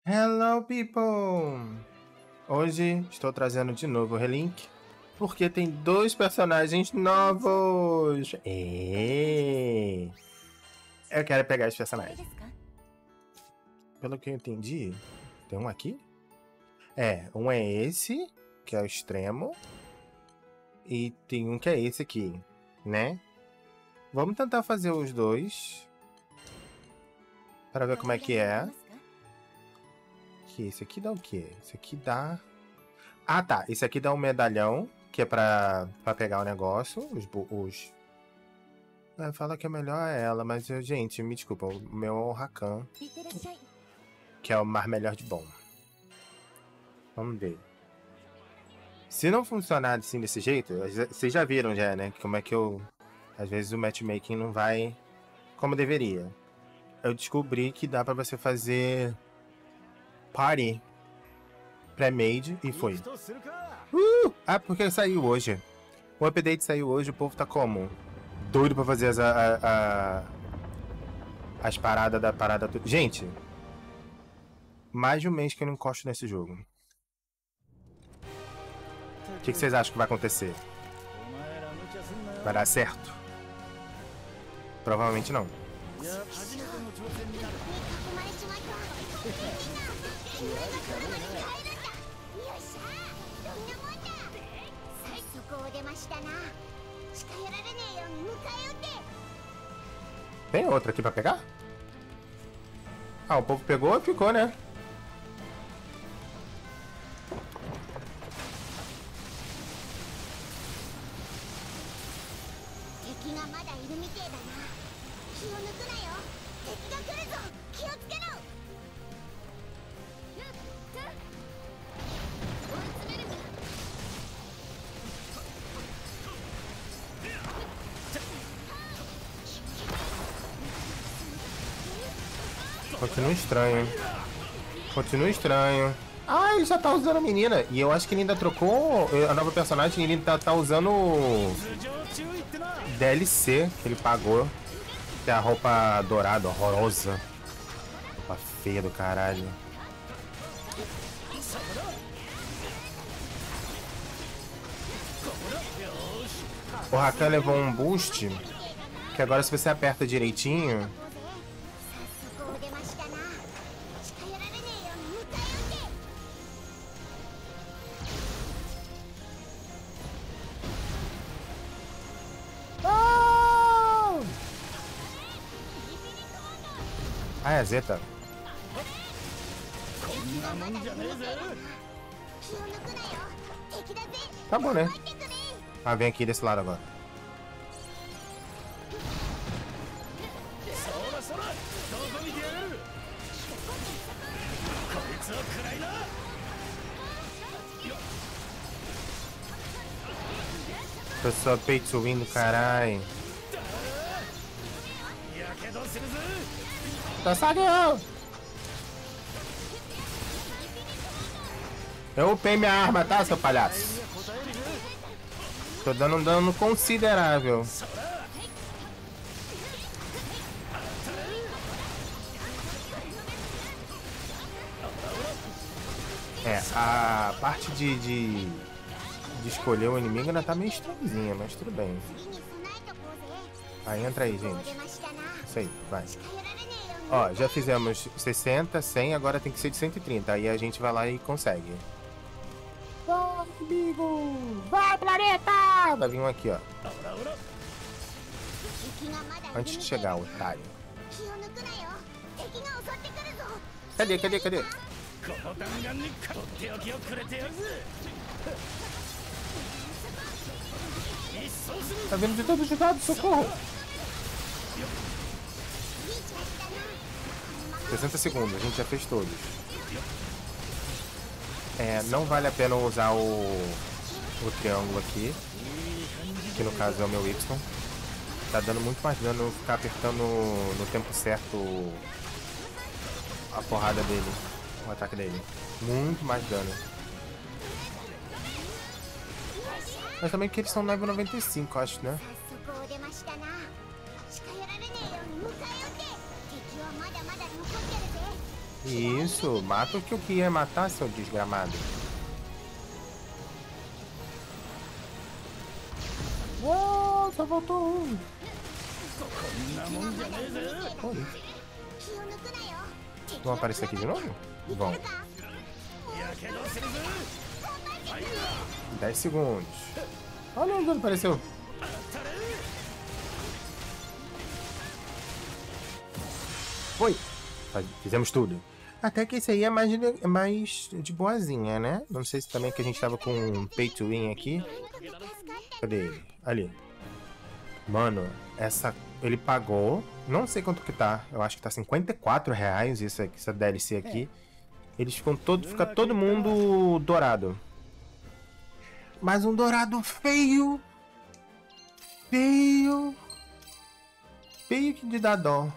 Hello, people! Hoje estou trazendo de novo o Relink, porque tem dois personagens novos! Eu quero pegar esse personagem. Pelo que eu entendi, tem um aqui? Um é esse, que é o extremo, e tem um que é esse aqui, né? Vamos tentar fazer os dois, para ver como é que é. Esse aqui dá o quê? Esse aqui dá... Ah, tá. Esse aqui dá um medalhão, que é pra pegar o negócio. Fala que é melhor ela, mas, gente, me desculpa. O meu é o Rakan, que é o mais melhor de bom. Vamos ver. Se não funcionar assim desse jeito, vocês já viram já, né? Como é que às vezes o matchmaking não vai como deveria. Eu descobri que dá pra você fazer party pré-made e foi. Porque saiu hoje. O update saiu hoje, o povo tá como? Doido pra fazer as paradas da parada. Gente, mais de um mês que eu não encosto nesse jogo. O que vocês acham que vai acontecer? Vai dar certo? Provavelmente não. Tem outra aqui pra pegar? O povo pegou e ficou, né? Continua estranho. Continua estranho. Ele já tá usando a menina. E eu acho que ele ainda trocou a nova personagem. Ele ainda tá usando DLC que ele pagou. Que é a roupa dourada, horrorosa. Roupa feia do caralho. O Rakan levou um boost. Que agora se você aperta direitinho... é Zeta. Tá bom, né? Vem aqui desse lado agora. Pessoal peito vindo, caralho. Tá sagão! Eu upei minha arma, tá, seu palhaço? Tô dando um dano considerável. A parte de escolher o inimigo ainda tá meio estranhozinha, mas tudo bem. Entra aí, gente. Isso aí, vai. Já fizemos 60, 100, agora tem que ser de 130. Aí a gente vai lá e consegue. Vai, amigo! Vai, planeta! Vai vir um aqui, ó. Antes de chegar, otário. Cadê? Tá vindo de todos os lados, socorro! 60 segundos, a gente já fez todos. Não vale a pena usar o triângulo aqui, que no caso é o meu Y. Tá dando muito mais dano ficar apertando no tempo certo a porrada dele, o ataque dele. Muito mais dano. Mas também que eles são level 95, acho, né? Isso, mata o que eu queria matar, seu desgramado. Uou, só faltou um. Vão aparecer aqui de novo? Vão. 10 segundos. Olha onde ele apareceu. Foi. Fizemos tudo. Até que esse aí é mais de boazinha, né? Não sei se também que a gente tava com um pay to win aqui. Cadê ele? Ali. Mano, ele pagou. Não sei quanto que tá. Eu acho que tá R$54 essa DLC aqui. Eles fica todo mundo dourado. Mas um dourado feio. Feio. Feio que de dar dó.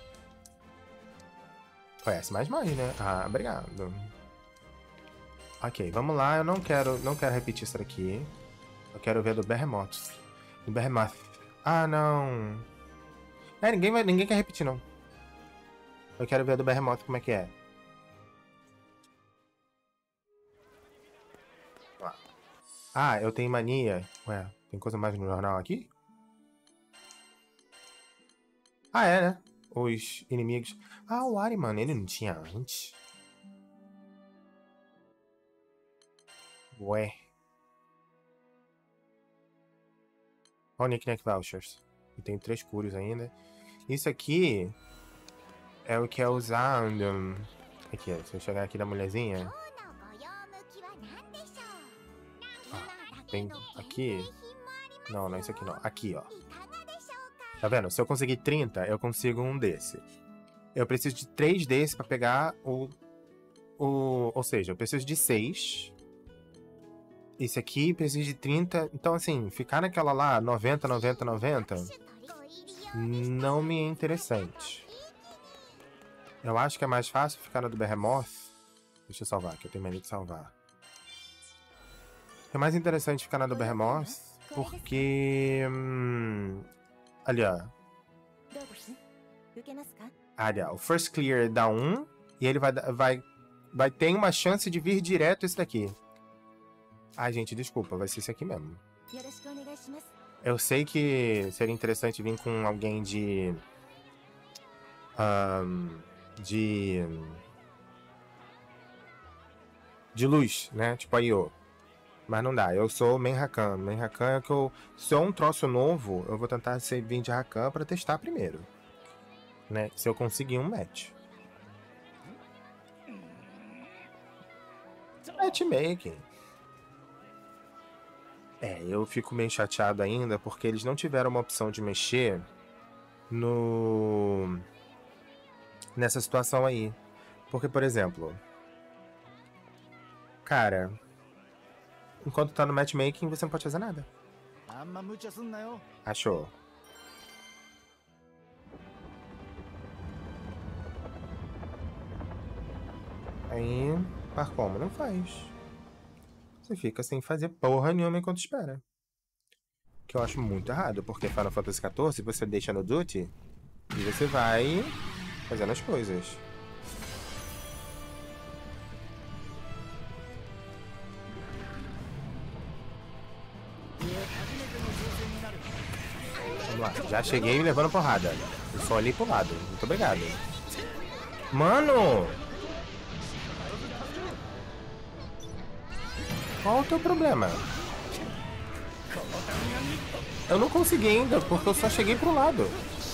Conhece mais, né? Ah, obrigado. Ok, vamos lá. Eu não quero repetir isso daqui. Eu quero ver do Behemoth. Do Behemoth. Ah, não. Ninguém quer repetir, não. Eu quero ver do Behemoth como é que é. Ah, eu tenho mania. Ué, tem coisa mais no jornal aqui? Ah, é, né? Os inimigos. Ah, o Ari, mano, ele não tinha antes. Ué. Olha o Nicknack Vouchers. Eu tenho 3 cures ainda. Isso aqui é o que é usado. Aqui, se eu chegar aqui da mulherzinha. Tem aqui. Não, não é isso aqui não. Aqui, ó. Tá vendo? Se eu conseguir 30, eu consigo um desse. Eu preciso de 3 desses pra pegar ou seja, eu preciso de 6. Esse aqui precisa de 30. Então, assim, ficar naquela lá, 90, 90, 90, não me é interessante. Eu acho que é mais fácil ficar na do Behemoth. Deixa eu salvar, que eu tenho mania de salvar. É mais interessante ficar na do Behemoth, porque... ali, ó. Ali, ó. O First Clear dá 1, e ele vai ter uma chance de vir direto esse daqui. Ai, gente, desculpa, vai ser esse aqui mesmo. Eu sei que seria interessante vir com alguém de luz, né? Tipo a Io. Mas não dá, eu sou main Rakan. Main Rakan é que se é um troço novo, eu vou tentar vir de Rakan pra testar primeiro. Né? Se eu conseguir um match. Matchmaking. Eu fico meio chateado ainda porque eles não tiveram uma opção de mexer nessa situação aí. Porque, por exemplo, cara, enquanto tá no matchmaking, você não pode fazer nada. Achou. Aí, par como? Não faz. Você fica sem fazer porra nenhuma enquanto espera. Que eu acho muito errado, porque Final Fantasy XIV você deixa no duty e você vai fazendo as coisas. Vamos lá, já cheguei levando porrada. Eu só olhei pro lado. Muito obrigado. Mano! Qual o teu problema? Eu não consegui ainda, porque eu só cheguei pro lado.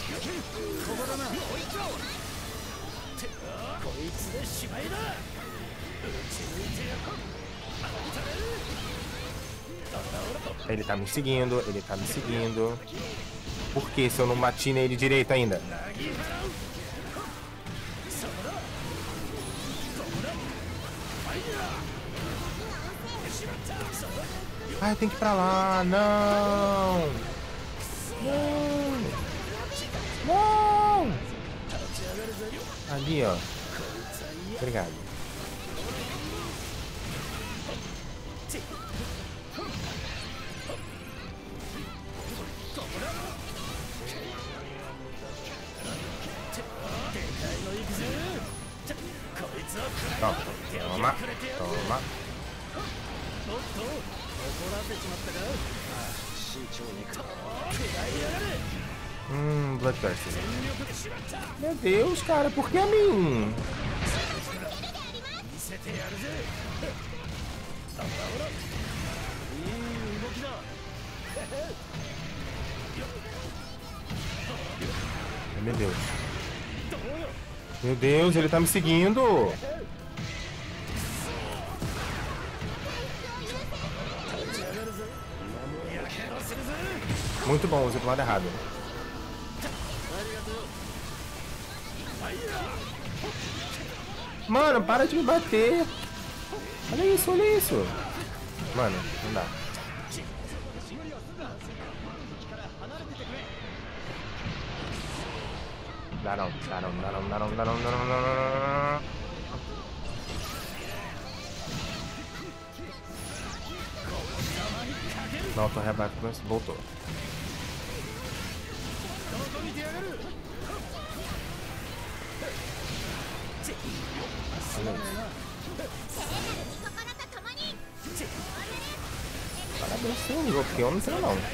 Ele tá me seguindo, ele tá me seguindo. Por que se eu não bati nele direito ainda? Ai, tem que ir pra lá. Não! Não! Não! Ali, ó. Obrigado. Toma, toma, toma. Bloodthirster. Meu Deus, cara, por que a mim? Meu Deus. Meu Deus, ele tá me seguindo. Muito bom, usei pro lado errado. Mano, para de me bater. Olha isso, olha isso. Mano, não dá. Dá não, dá não, dá não, dá não, dá não, dá não, dá não. Não, tô rebate, mas voltou. Parabéns, senhor, porque eu não sei não.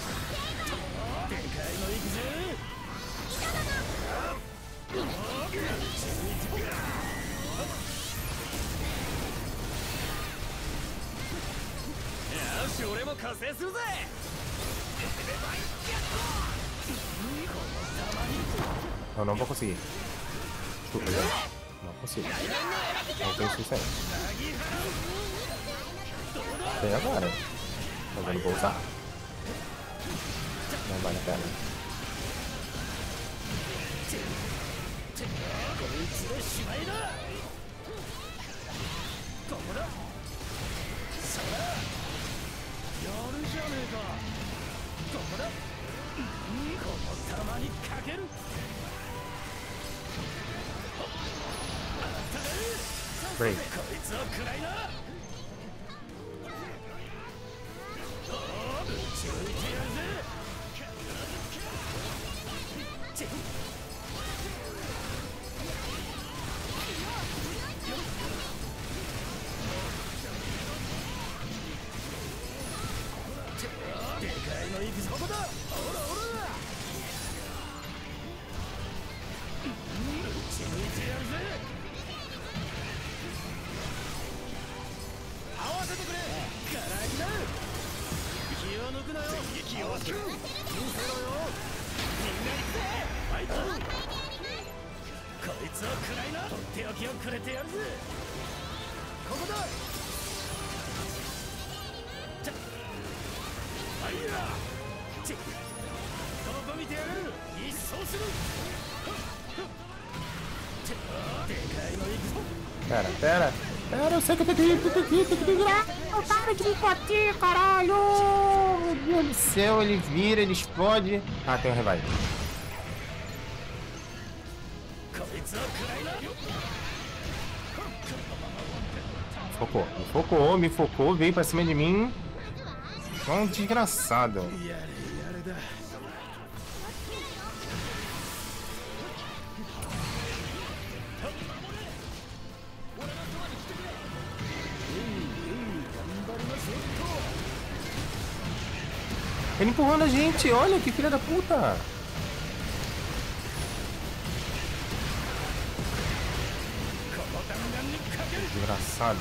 Eu não vou conseguir. Desculpa, gente. Não consigo. Não tenho suficiente. Tem agora. Mas eu não vou usar. Não vale a pena. Break. Pera, eu sei que eu tenho que virar. Para de me bater, caralho! Meu Deus do céu, ele vira, ele explode. Ah, tem um revive. Me focou, veio pra cima de mim. É um desgraçado. Ele empurrando a gente, olha que filha da puta! Desgraçado.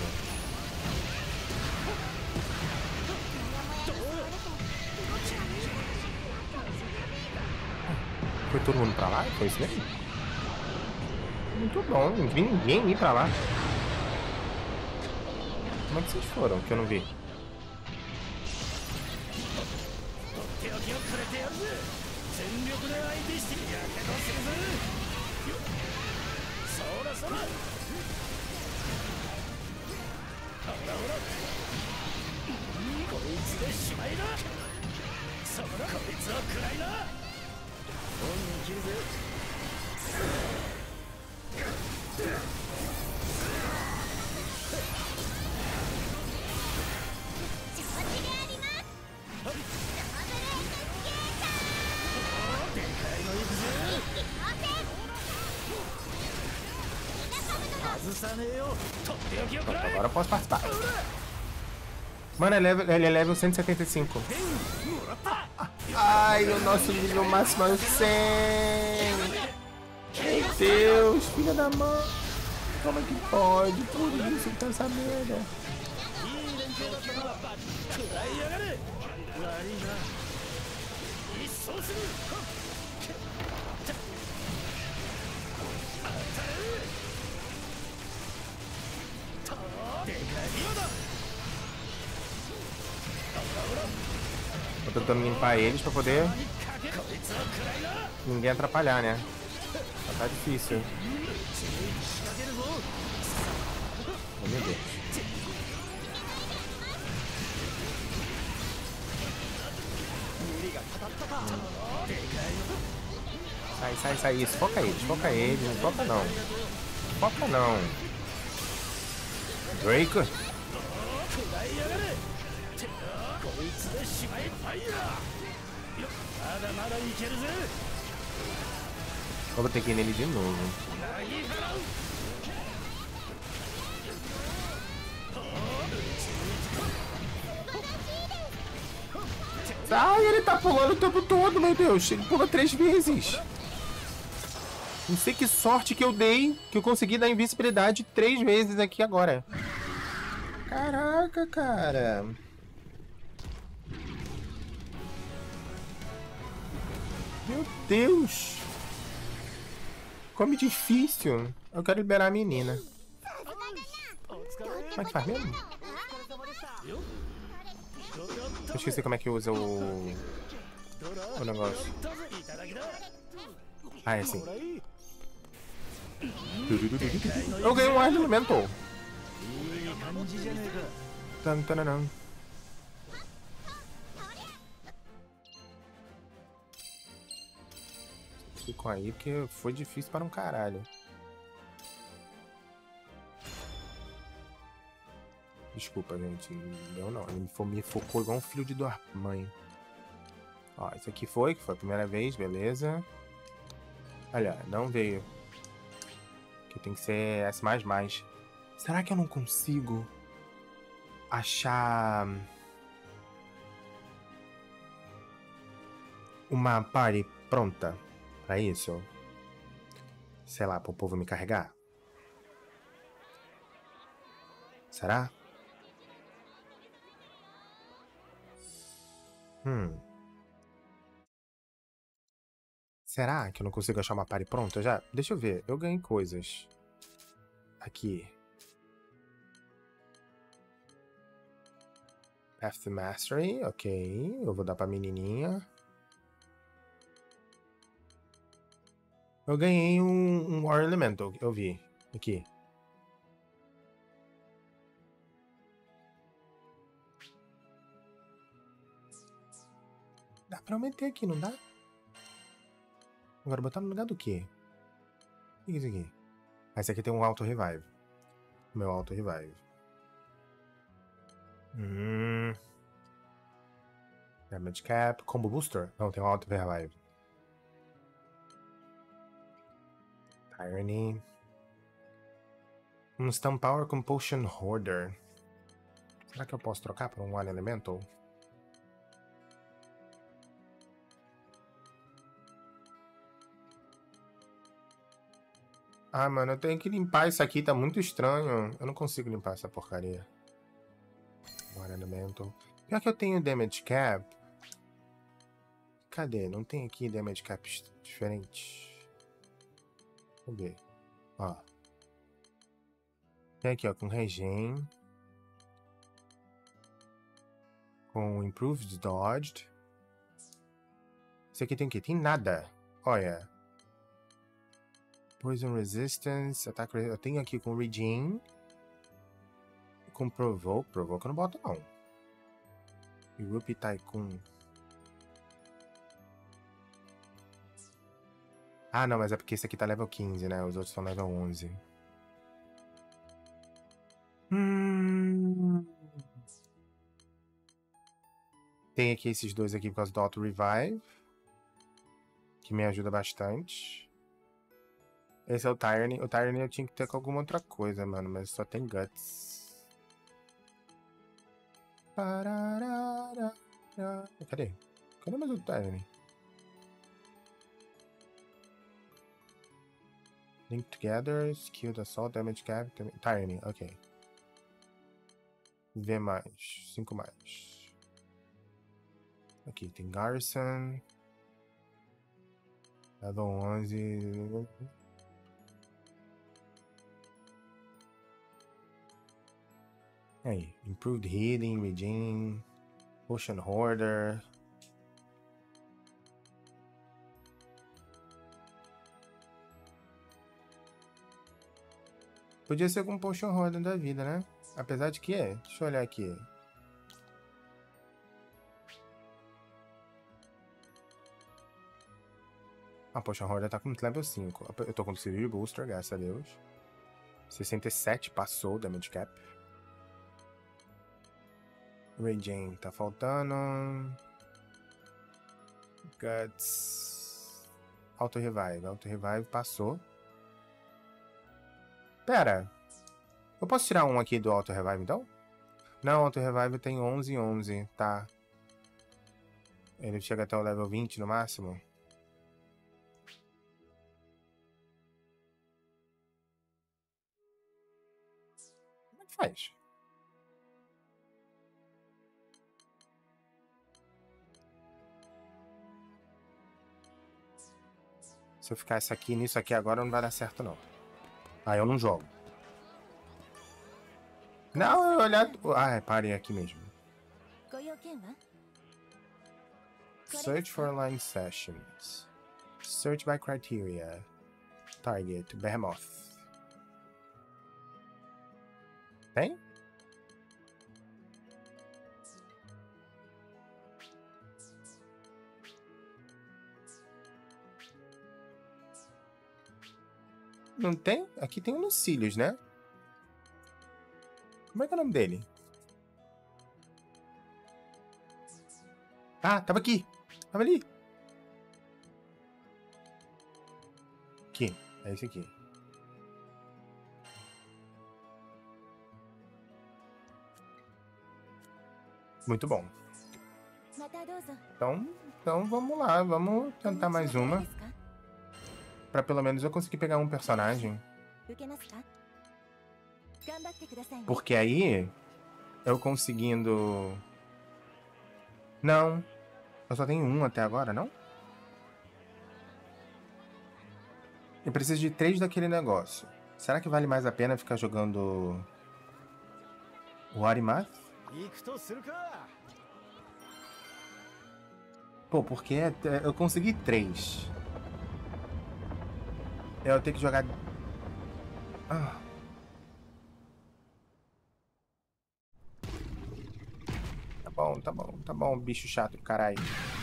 Foi todo mundo pra lá? Foi isso mesmo? Muito bom, não vi ninguém ir pra lá. Como é que vocês foram? Que eu não vi. Pronto, agora eu posso participar. Mano, ele é level 175. Ai, o nosso nível máximo é 100. Meu Deus, filha da mãe. Como é que pode? Por isso que tá essa merda. Tô tentando limpar eles pra poder ninguém atrapalhar, né? Tá difícil. Oh, meu Deus. Sai. Isso, foca eles. Não foca não. Foca não. Break. Eu vou ter que ir nele de novo. Ai, ele tá pulando o tempo todo, meu Deus. Ele pula 3 vezes. Não sei que sorte que eu dei, que eu consegui dar invencibilidade 3 vezes aqui agora. Caraca, cara. Meu Deus. Como é difícil. Eu quero liberar a menina. Como é que faz mesmo? Eu esqueci como é que usa o negócio. Ah, é assim. Eu ganhei um ar de elemental. Fico aí porque foi difícil para um caralho. Desculpa, gente. Eu não. Ele me focou igual um filho de mãe. Ó, esse aqui foi, que foi a primeira vez, beleza. Olha, não veio. Que tem que ser S++. Será que eu não consigo achar uma party pronta pra isso? Sei lá, pro povo me carregar? Será? Será que eu não consigo achar uma party pronta já? Deixa eu ver. Eu ganhei coisas. Aqui. Path to Mastery. Ok. Eu vou dar pra menininha. Eu ganhei um War Elemental. Eu vi. Aqui. Dá pra eu meter aqui, não dá? Agora botar no lugar do quê? O que é isso aqui? Ah, esse aqui tem um Auto Revive. Meu Auto Revive. Damage Cap. Combo Booster? Não, tem um Auto Revive. Tyranny. Stun Power Compulsion Hoarder. Será que eu posso trocar por um One Elemental? Ah, mano, eu tenho que limpar isso aqui, tá muito estranho. Eu não consigo limpar essa porcaria. One Elemental. Pior que eu tenho Damage Cap. Cadê? Não tem aqui Damage Cap diferente. Cadê? Ó. Tem aqui, ó, com Regen. Com Improved Dodged. Esse aqui tem o quê? Tem nada. Olha. Poison Resistance. Ataque. Eu tenho aqui com Regen. Com Provoke. Provoke eu não boto, não. E Rupi Tycoon. Ah, não, mas é porque esse aqui tá level 15, né? Os outros são level 11. Tem aqui esses dois aqui por causa do Auto Revive. Que me ajuda bastante. Esse é o Tyranny. O Tyranny eu tinha que ter com alguma outra coisa, mano. Mas só tem Guts. Cadê? Cadê mais o Tyranny? Link together, skill da assault, damage cap, Tyranny, ok. V mais, 5 mais. Aqui tem Garrison. Level 11. Aí, Improved Healing, Regen, Potion Hoarder. Podia ser com Potion Hoarder da vida, né? Apesar de que é. Deixa eu olhar aqui. A Potion Hoarder tá com level 5. Eu tô com o Severe Booster, graças a Deus. 67 passou o Damage Cap. Regen tá faltando. Guts. Auto Revive. Auto Revive passou. Pera. Eu posso tirar um aqui do Auto Revive então? Não, Auto Revive tem 11 e 11. Tá. Ele chega até o level 20 no máximo. Como é que faz? Se eu ficar isso aqui nisso aqui agora, não vai dar certo, não. Ah, eu não jogo. Não, eu olhar... Ah, parei aqui mesmo. Search for line sessions. Search by criteria. Target, Behemoth. Tem? Não tem? Aqui tem um nos cílios, né? Como é que é o nome dele? Ah, tava aqui. Tava ali. Aqui. É esse aqui. Muito bom. Então vamos lá. Vamos tentar mais uma. Pra pelo menos eu conseguir pegar um personagem. Porque aí, eu conseguindo... Não. Eu só tenho um até agora, não? Eu preciso de 3 daquele negócio. Será que vale mais a pena ficar jogando... o Arimath? Pô, porque eu consegui 3. Eu tenho que jogar... Ah. Tá bom, bicho chato, caralho.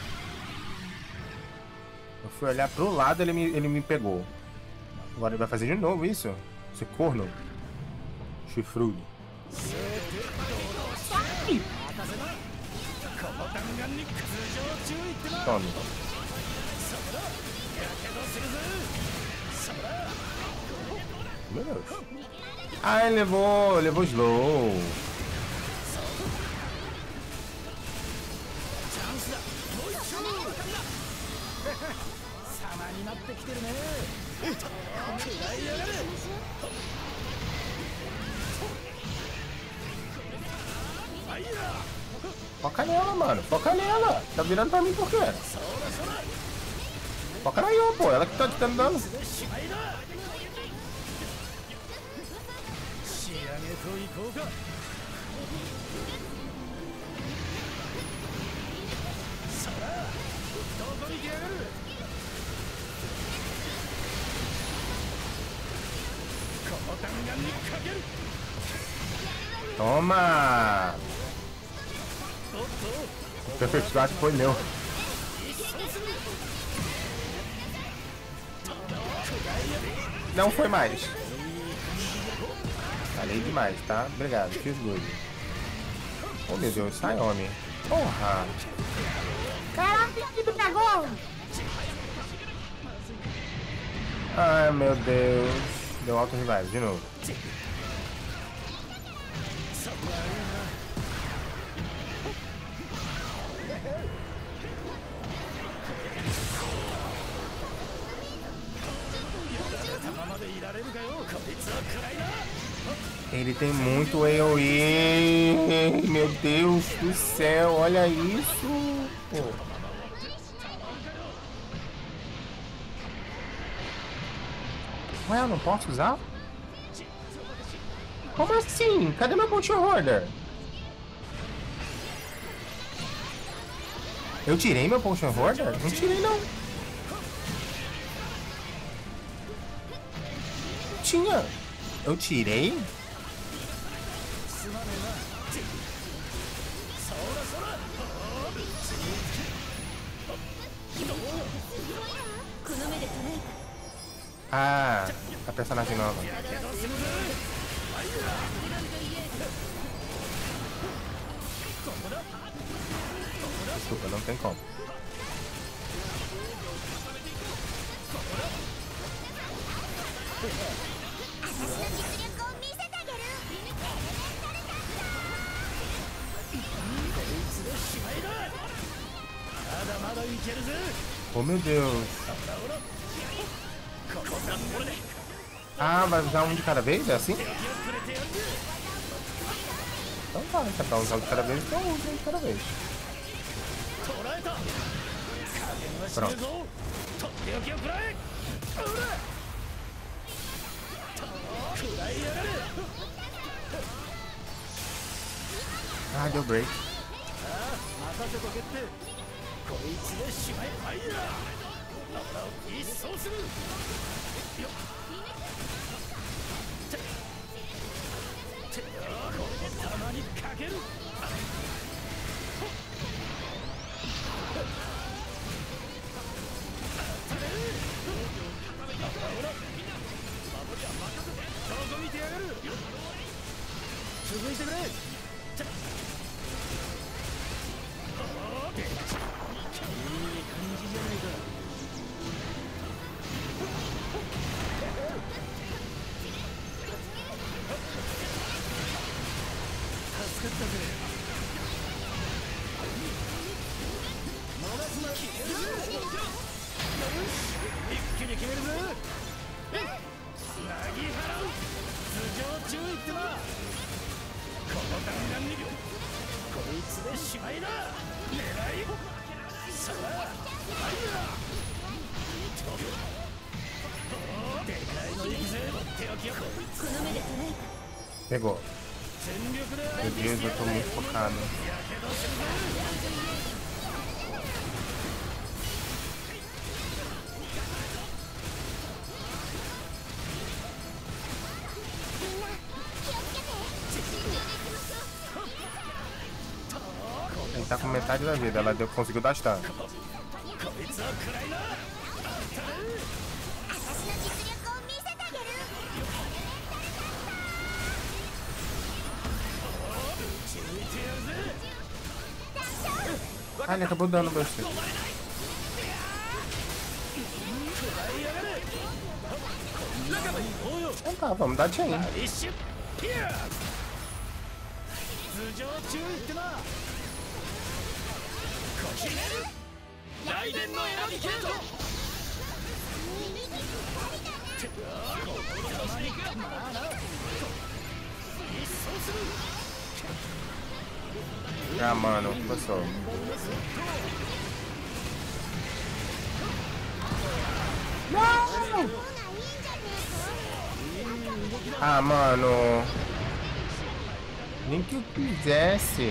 Eu fui olhar pro lado, ele me pegou. Agora ele vai fazer de novo isso? Esse corno. Chifrudo. Tome. Meu Deus. Ah, ele levou slow. Foca nela, mano. Foca nela. Tá virando pra mim por quê? Foca na Yo, pô. Ela que tá te dando dano. Toma! O Perfect Squad foi meu. Não foi mais. Falei demais, tá? Obrigado, fiz good. Oh meu Deus, sai homem. Porra! Caraca, que tu pegou! Ai, meu Deus. Deu auto revive de novo. Ele tem muito AoE. Meu Deus do céu, olha isso. Pô. Ué, eu não posso usar? Como assim? Cadê meu Potion Hoarder? Eu tirei meu Potion Hoarder? Não tirei, não. Tinha. Eu tirei? Ah, a personagem nova. Desculpa, não tem como. Oh, meu Deus. Ah, vai usar um de cada vez? É assim? Então tá, se é pra usar um de cada vez, então usa um de cada vez. Pronto. Ah, deu break. Pegou. Meu Deus, eu tô muito focado. Ele tá com metade da vida, ela conseguiu dar stun. Ah, ele acabou dando bastante. Então tá, vamos dar chain. Ah, mano, passou. Não! Ah, mano. Nem que eu quisesse.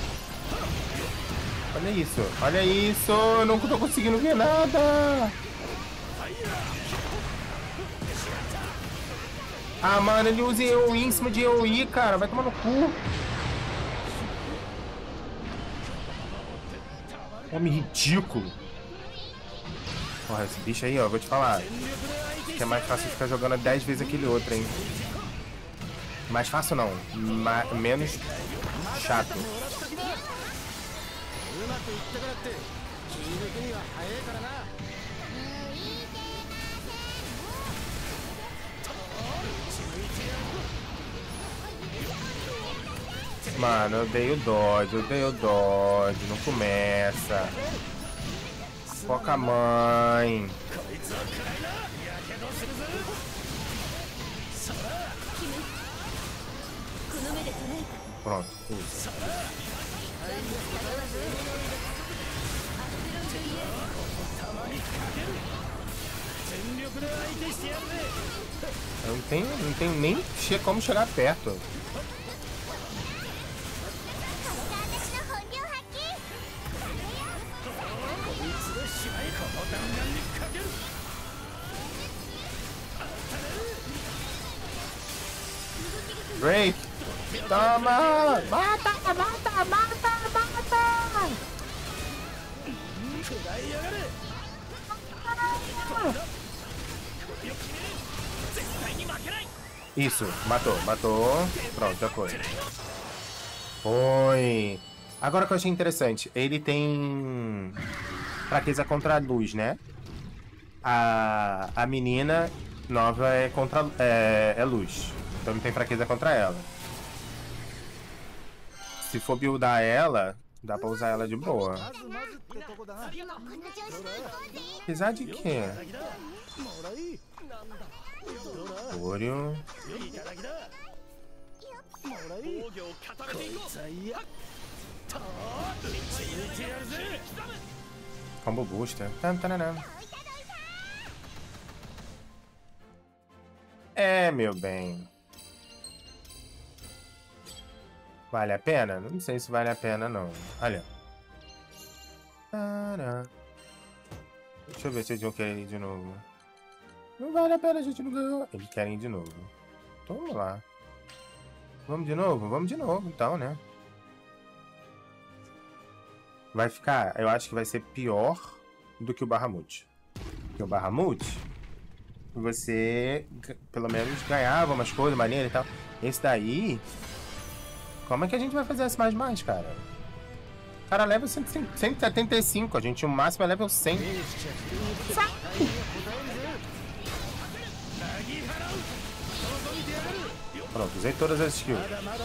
Olha isso, olha isso. Eu não tô conseguindo ver nada. Ah, mano, ele usa EOE em cima de EOE, cara. Vai tomar no cu. Homem ridículo. Porra, esse bicho aí, ó, vou te falar. Que é mais fácil ficar jogando 10 vezes aquele outro, hein. Mais fácil não. Menos chato. Mano, eu dei o dodge, não começa. Foca a mãe. Pronto, usa. Eu não tenho nem como chegar perto. Great! Toma! Mata! Mata! Mata! Mata! Isso, matou, matou. Pronto, já foi. Foi. Agora que eu achei interessante, ele tem fraqueza contra a luz, né? A menina nova é contra é luz. Então não tem fraqueza contra ela. Se for buildar ela, dá pra usar ela de boa. Apesar de que... Oreo. Combo booster. É, meu bem. Vale a pena? Não sei se vale a pena, não. Olha. Deixa eu ver se eles vão querer ir de novo. Não vale a pena, a gente não ganhou. Eles querem ir de novo. Então vamos lá. Vamos de novo? Vamos de novo, então, né? Vai ficar... Eu acho que vai ser pior do que o Bahamut. Porque o Bahamut... Você, pelo menos, ganhava umas coisas maneiras e tal. Esse daí... Como é que a gente vai fazer esse mais, cara? O cara leva 175, a gente o máximo é level 100. Pronto, usei todas as skills.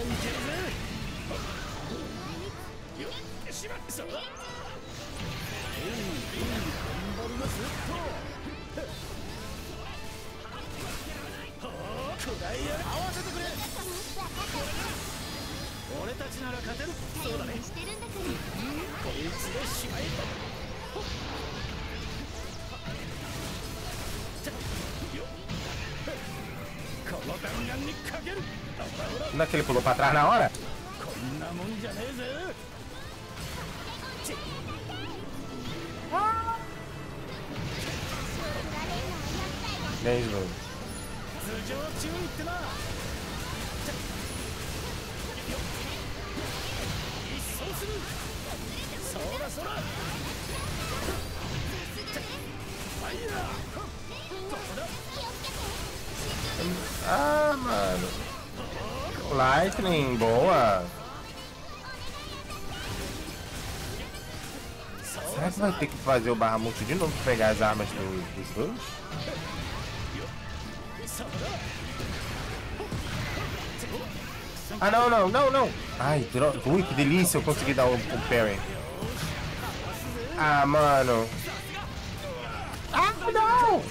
Não é que ele pulou pra trás na hora? Mesmo. Ah, mano. Lightning, boa. Será que vai ter que fazer o Bahamut de novo pra pegar as armas dos dois? Ah, não. Ai, droga. Ui, que delícia eu consegui dar o parry. Ah, mano. Ah, não!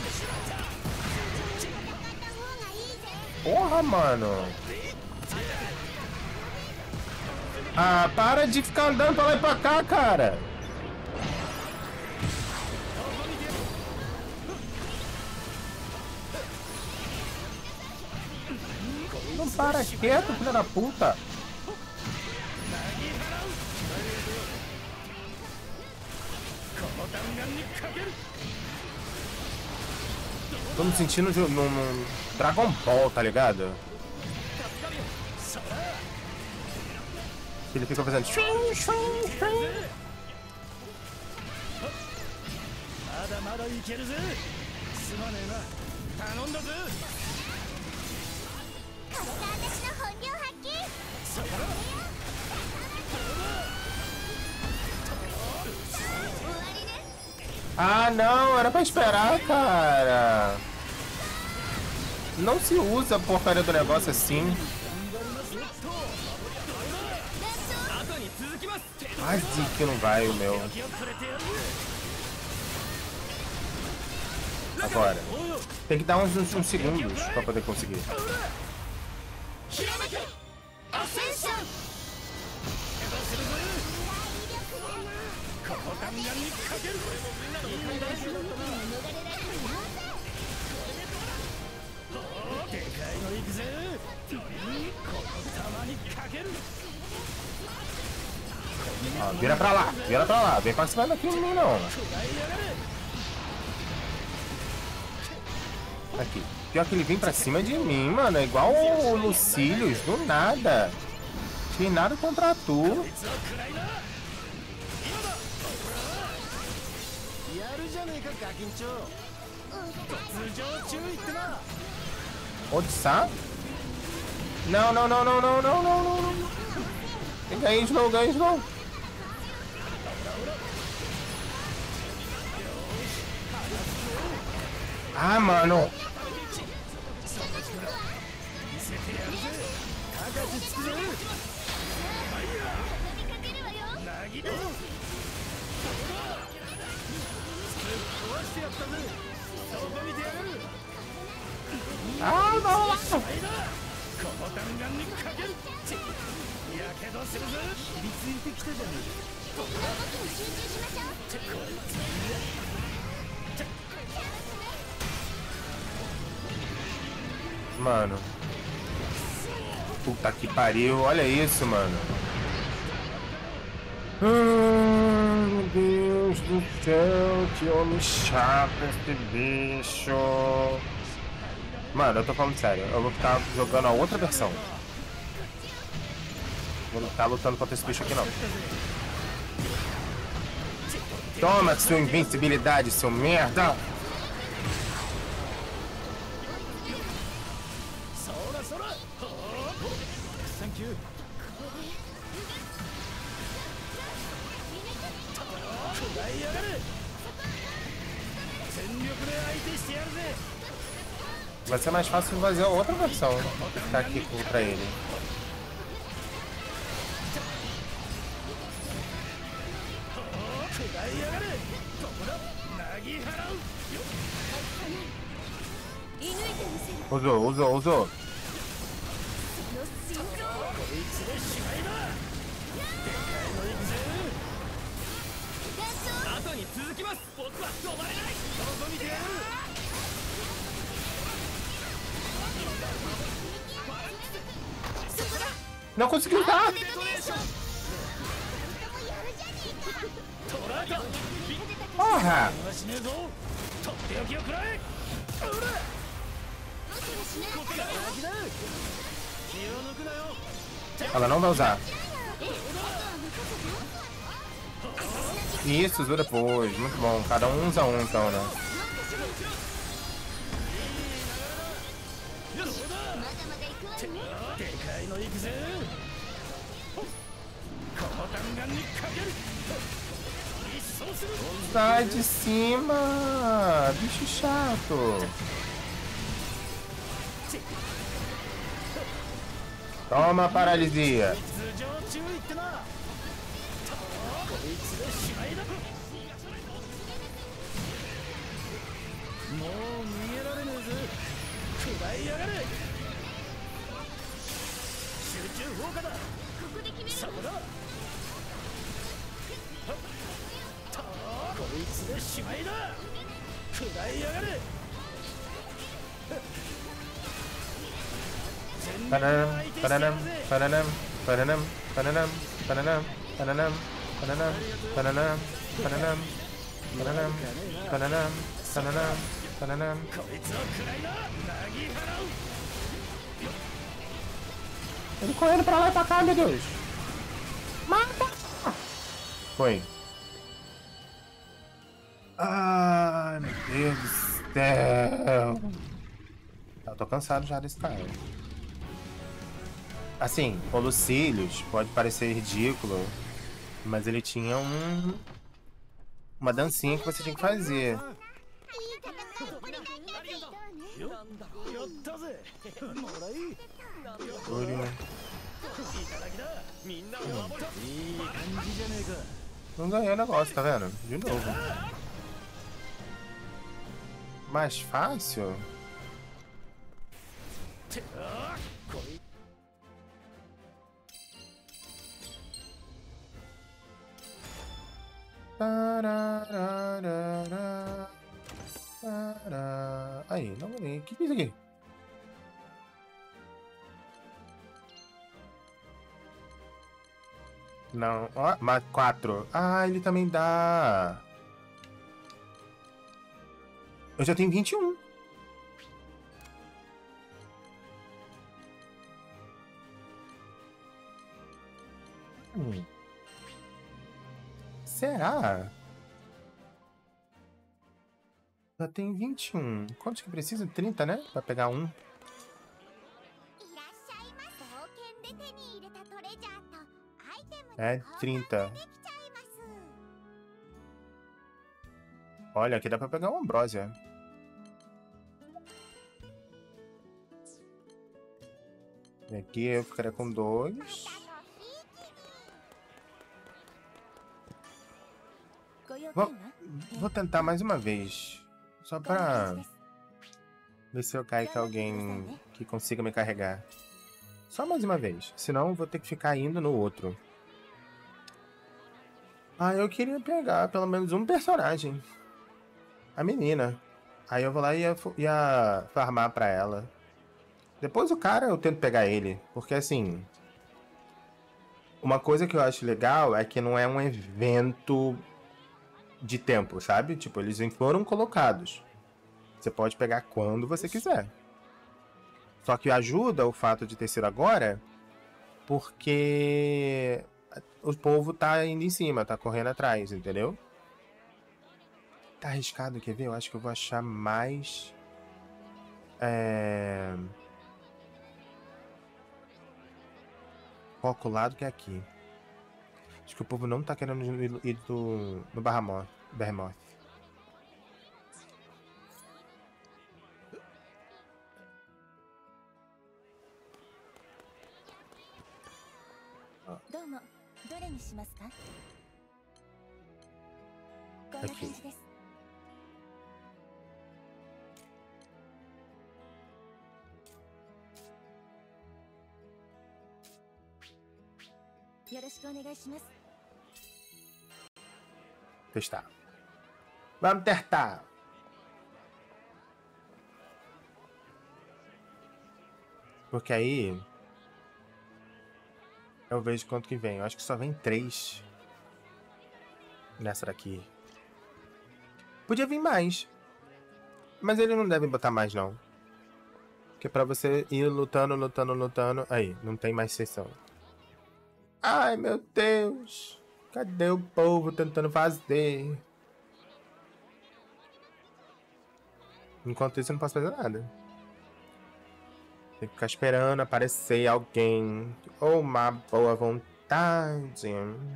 Porra, mano. Ah, para de ficar andando pra lá e pra cá, cara. Não para quieto, filha da puta. Tô me sentindo num Dragon Ball, tá ligado? Ele fica fazendo... Ah, não, era pra esperar, cara. Não se usa a porcaria do negócio assim. Quase que não vai o meu. Agora. Tem que dar uns segundos pra poder conseguir. Ah, vira pra lá, vem participar daqui em mim não. Aqui, pior que ele vem pra cima de mim, mano, é igual o Lucilius, do nada. Tem nada contra tu. Odissá? Não. Ganha de novo. Ah, mano. Ah, não. Mano. Puta que pariu, olha isso, mano. Meu Deus do céu, que homem chato esse bicho. Mano, eu tô falando sério, eu vou ficar jogando a outra versão. Vou ficar lutando contra esse bicho aqui não. Toma sua invencibilidade, seu merda! Vai ser mais fácil fazer a outra versão que ficar aqui contra ele. Usou. Não conseguiu dar! Porra! Ela não vai usar. Isso, usou depois. Muito bom. Cada um usa um então, né? Sai de cima, bicho chato. Toma paralisia. Ele correndo pra lá e pra cá, meu Deus. Mata! Foi. Ai, meu Deus do céu. Eu tô cansado já desse cara. Assim, o Lucilius pode parecer ridículo, mas ele tinha uma dancinha que você tinha que fazer. Não ganhei o negócio, tá vendo? De novo. Mais fácil? Aí, não ganhei. O que é isso aqui? Não, ó, mais 4. Ah, ele também dá. Eu já tenho 21. Será? Já tem 21. Quantos que precisa? 30, né? Pra pegar um. É 30. Olha, aqui dá pra pegar uma ambrósia. E aqui eu ficaria com 2. Vou tentar mais uma vez. Só pra ver se eu caio com alguém que consiga me carregar. Só mais uma vez. Senão eu vou ter que ficar indo no outro. Ah, eu queria pegar pelo menos um personagem. A menina. Aí eu vou lá e ia farmar pra ela. Depois o cara eu tento pegar ele. Porque assim... Uma coisa que eu acho legal é que não é um evento de tempo, sabe? Tipo, eles foram colocados. Você pode pegar quando você quiser. Só que ajuda o fato de ter sido agora, porque o povo tá indo em cima, tá correndo atrás, entendeu? Tá arriscado, quer ver? Eu acho que eu vou achar mais... calculado que aqui. Acho que o povo não tá querendo ir no Behemoth. Aqui. Testar. Vamos testar. Porque aí eu vejo quanto que vem. Eu acho que só vem 3 nessa daqui. Podia vir mais. Mas eles não devem botar mais, não. Porque pra você ir lutando. Aí, não tem mais sessão. Ai, meu Deus. Cadê o povo tentando fazer? Enquanto isso, eu não posso fazer nada. Tem que ficar esperando aparecer alguém. Ou uma boa vontade.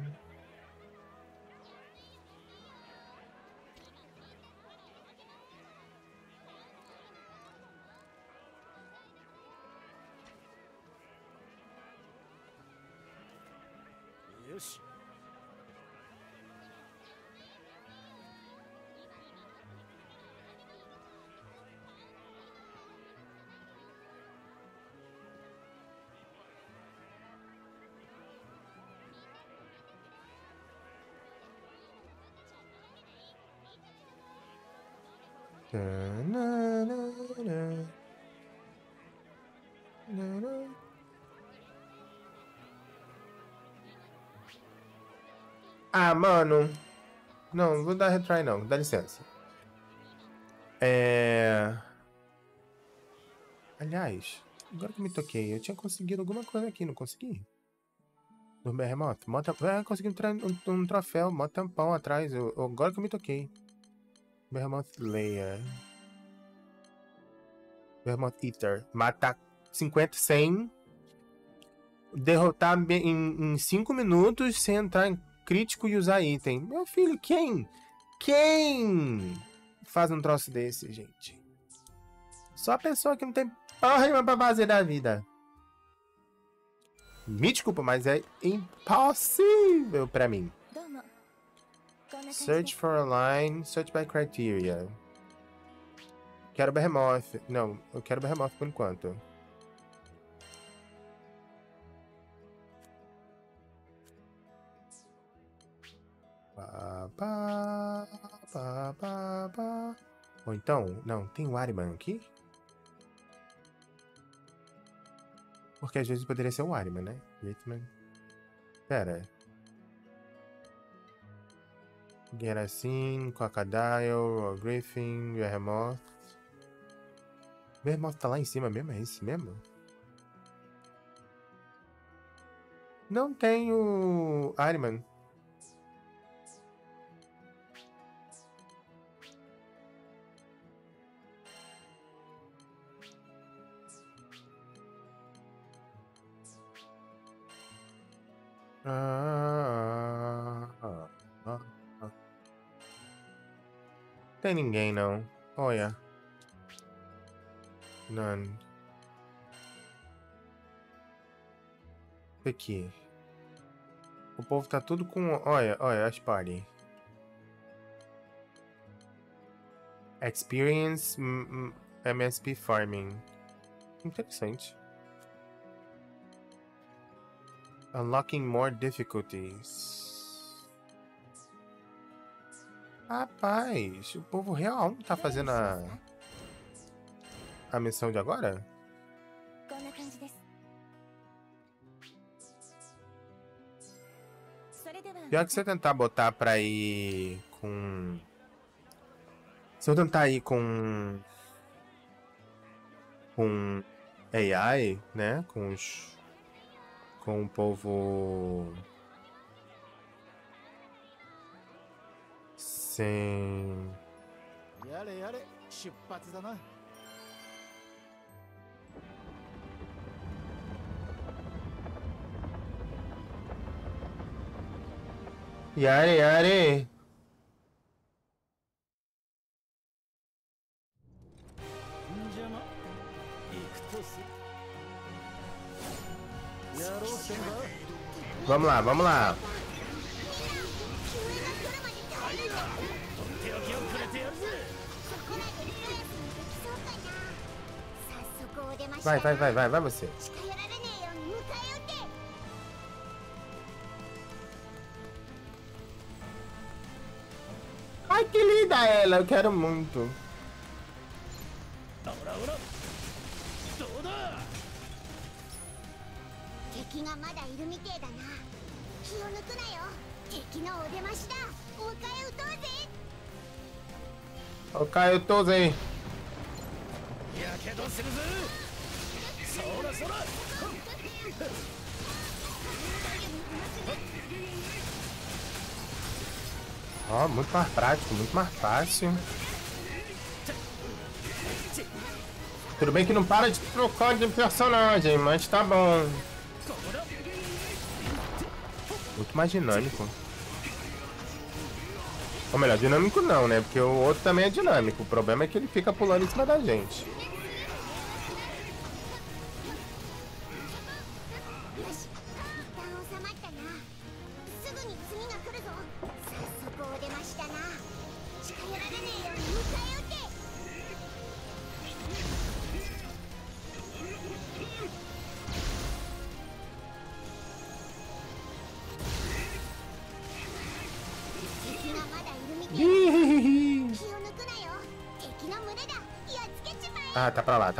Ah, mano. Não, vou dar retry não. Dá licença. Aliás, agora que me toquei, eu tinha conseguido alguma coisa aqui, não consegui? No Behemoth. Consegui um troféu, mó tampão atrás. Agora que eu me toquei. Behemoth Layer. Behemoth Eater. Matar 50, 100. Derrotar em 5 minutos sem entrar em crítico e usar item. Meu filho, quem faz um troço desse, gente? Só a pessoa que não tem Rima pra base da vida. Me desculpa, mas é impossível pra mim. Search for a line, search by criteria. Quero Behemoth. Não, eu quero Behemoth por enquanto. Ou então, não, tem o Ariman aqui? Porque às vezes poderia ser o Ariman, né? Pera. Gerasin, Crocodile, Griffin, Behemoth. Behemoth tá lá em cima mesmo? É esse mesmo? Não tem o Ariman. Tem ninguém não. Olha. None. Aqui. O povo tá tudo com... Olha, as party. Experience MSP Farming. Interessante. Unlocking more difficulties. Rapaz, o povo real tá fazendo a missão de agora? Pior que se eu tentar botar pra ir com... Se eu tentar ir com AI, né? Com o povo sem... Yare. Vamos lá. Vai você. Ai, que linda ela, eu quero muito. Okae-Utoze. Ó, muito mais prático, muito mais fácil. Tudo bem que não para de trocar de personagem, mas tá bom. Muito mais dinâmico. Ou melhor, dinâmico não, né? Porque o outro também é dinâmico. O problema é que ele fica pulando em cima da gente. Ah, tá pra lá.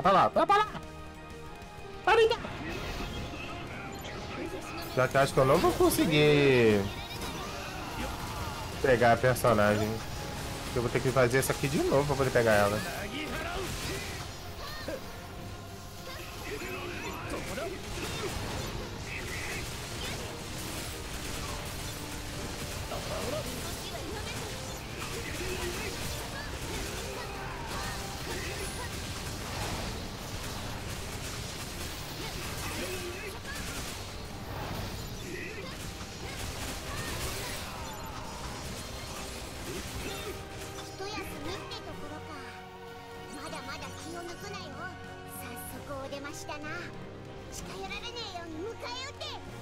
Já que acho que eu não vou conseguir pegar a personagem. Eu vou ter que fazer isso aqui de novo pra poder pegar ela.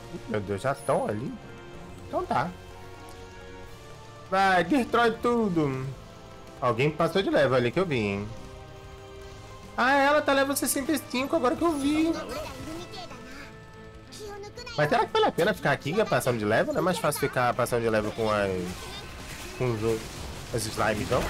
Meu Deus, já estão ali? Então tá. Vai, destrói tudo. Alguém passou de level ali que eu vi, hein? Ah, ela tá level 65, agora que eu vi. Mas será que vale a pena ficar aqui passando de level? Não é mais fácil ficar passando de level com as... com os slimes, não?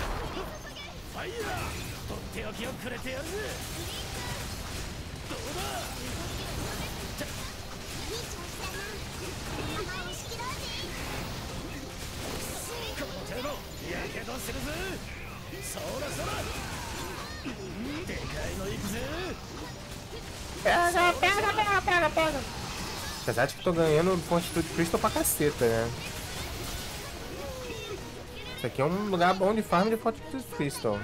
Pega, pega, pega, pega, pega. Apesar de que tô ganhando Fortitude Crystal pra caceta, né? Isso aqui é um lugar bom de farm de Fortitude Crystal.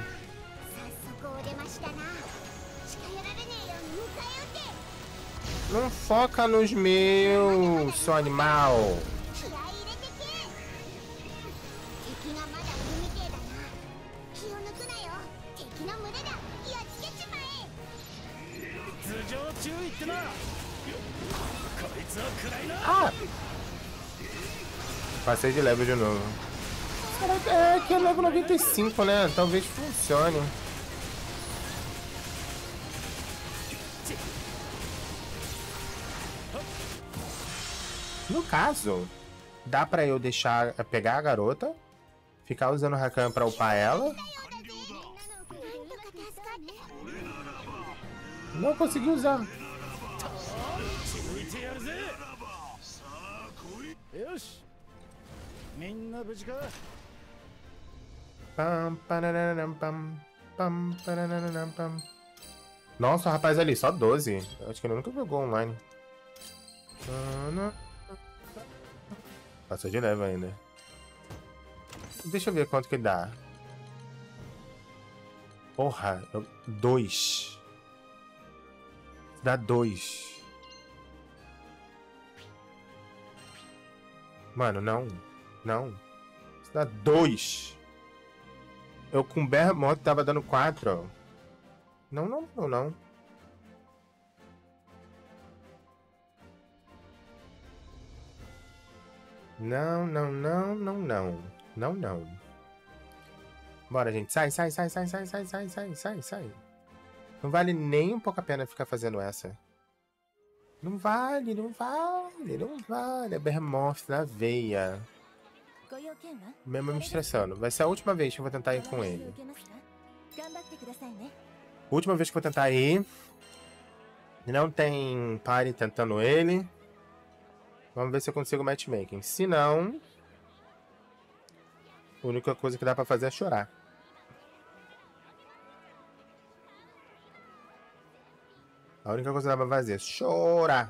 Não foca nos meus, seu animal. Ah! Passei de level de novo. É que é level 95, né? Talvez funcione. No caso, dá pra eu deixar pegar a garota, ficar usando o Rakan pra upar ela. Não consegui usar. Pam, pararam, pam, pam, pararam, pam. Nossa, rapaz, ali, só 12. Eu acho que ele nunca jogou online. Passou de level ainda. Deixa eu ver quanto que dá. Porra, 2. Dá 2. Mano, não. Não. Isso dá 2. Eu com Behemoth tava dando 4. Não, não, não, não. Não, não, não, não, não. Não, não. Bora, gente. Sai, sai, sai, sai, sai, sai, sai, sai, sai, sai. Não vale nem um pouco a pena ficar fazendo essa. Não vale, não vale, não vale. É Behemoth na veia. Mesmo me estressando. Vai ser a última vez que eu vou tentar ir com ele. Última vez que eu vou tentar ir. Não tem party tentando ele. Vamos ver se eu consigo matchmaking. Se não, a única coisa que dá pra fazer é chorar. A única coisa que dá pra fazer é chorar.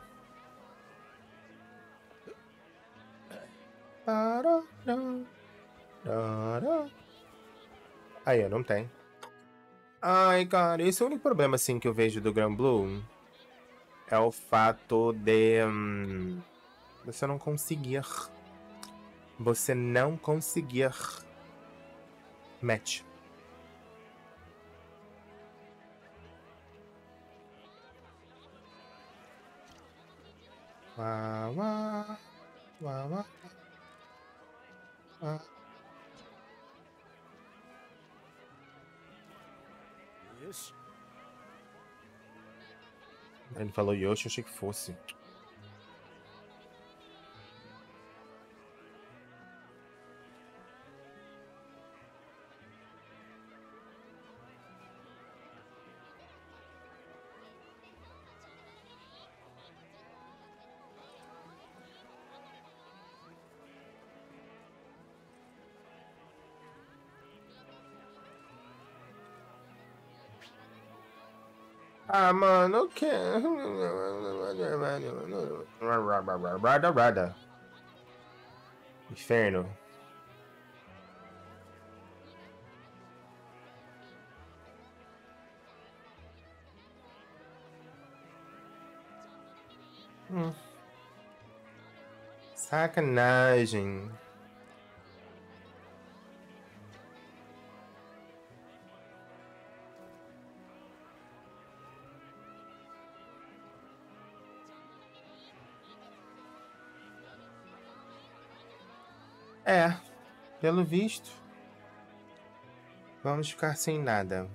Aí, não tem. Ai, cara, esse é o único problema, assim, que eu vejo do Granblue. É o fato de... você não conseguir... Você não conseguir... match. Uá, uá, uá, uá, uá. Ele falou Yoshi, eu achei que fosse. Ah, mano, eu quero. Rada. Inferno. Sacanagem. É, pelo visto, vamos ficar sem nada.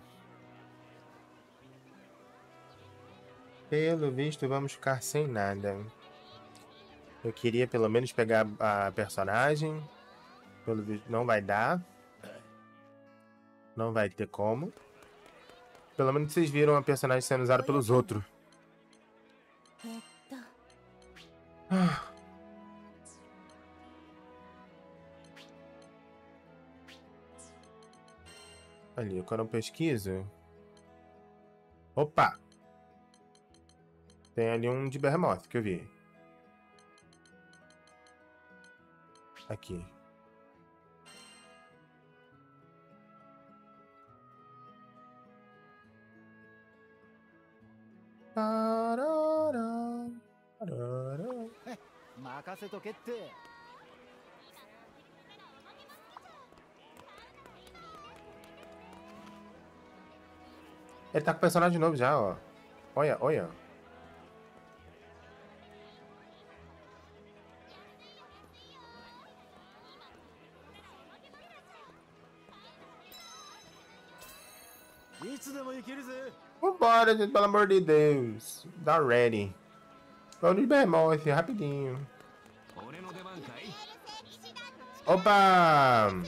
Pelo visto, vamos ficar sem nada. Eu queria pelo menos pegar a personagem. Pelo visto, não vai dar. Não vai ter como. Pelo menos vocês viram a personagem sendo usada pelos outros. Ali, quando eu pesquiso... Opa! Tem ali um de Behemoth que eu vi. Aqui. Ele tá com o personagem novo já, ó. Olha, olha. Vambora, gente, pelo amor de Deus. Dá ready. Vamos de Behemoth, rapidinho. Opa!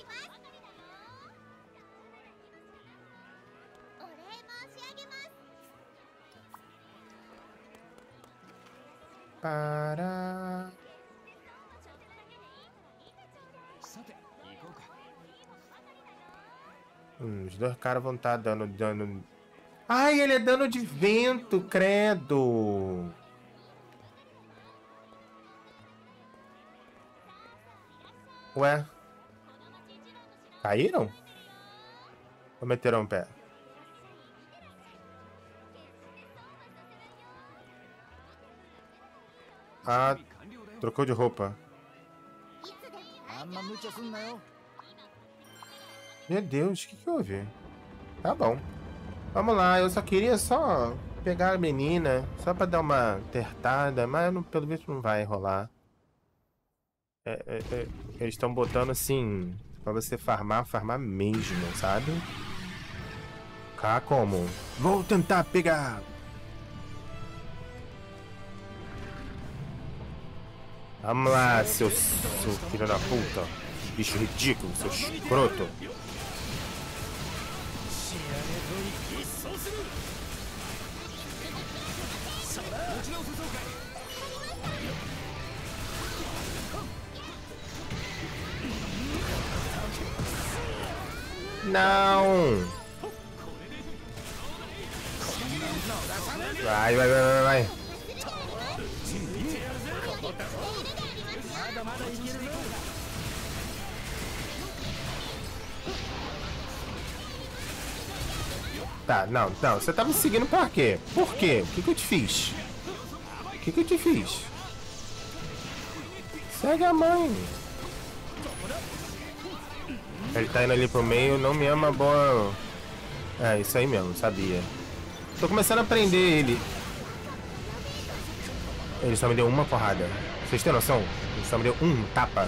Para... os dois caras vão estar dando dano... Ai, ele é dano de vento, credo! Ué? Caíram? Ou meteram o pé? Ah, trocou de roupa. Meu Deus, o que houve? Tá bom. Vamos lá, eu só queria pegar a menina, só pra dar uma apertada, mas pelo visto não vai rolar. Eles estão botando assim, pra você farmar mesmo, sabe? Cá como? Vou tentar pegar! Vamos lá, seu filho da puta. Bicho ridículo, seu escroto. Não! Vai. Tá, não, você tá me seguindo por quê? Por quê? O que eu te fiz? O que eu te fiz? Segue a mãe. Ele tá indo ali pro meio, não me ama boa. É, isso aí mesmo, sabia. Tô começando a prender ele. Ele só me deu uma porrada. Vocês têm noção? Ele só me deu um tapa.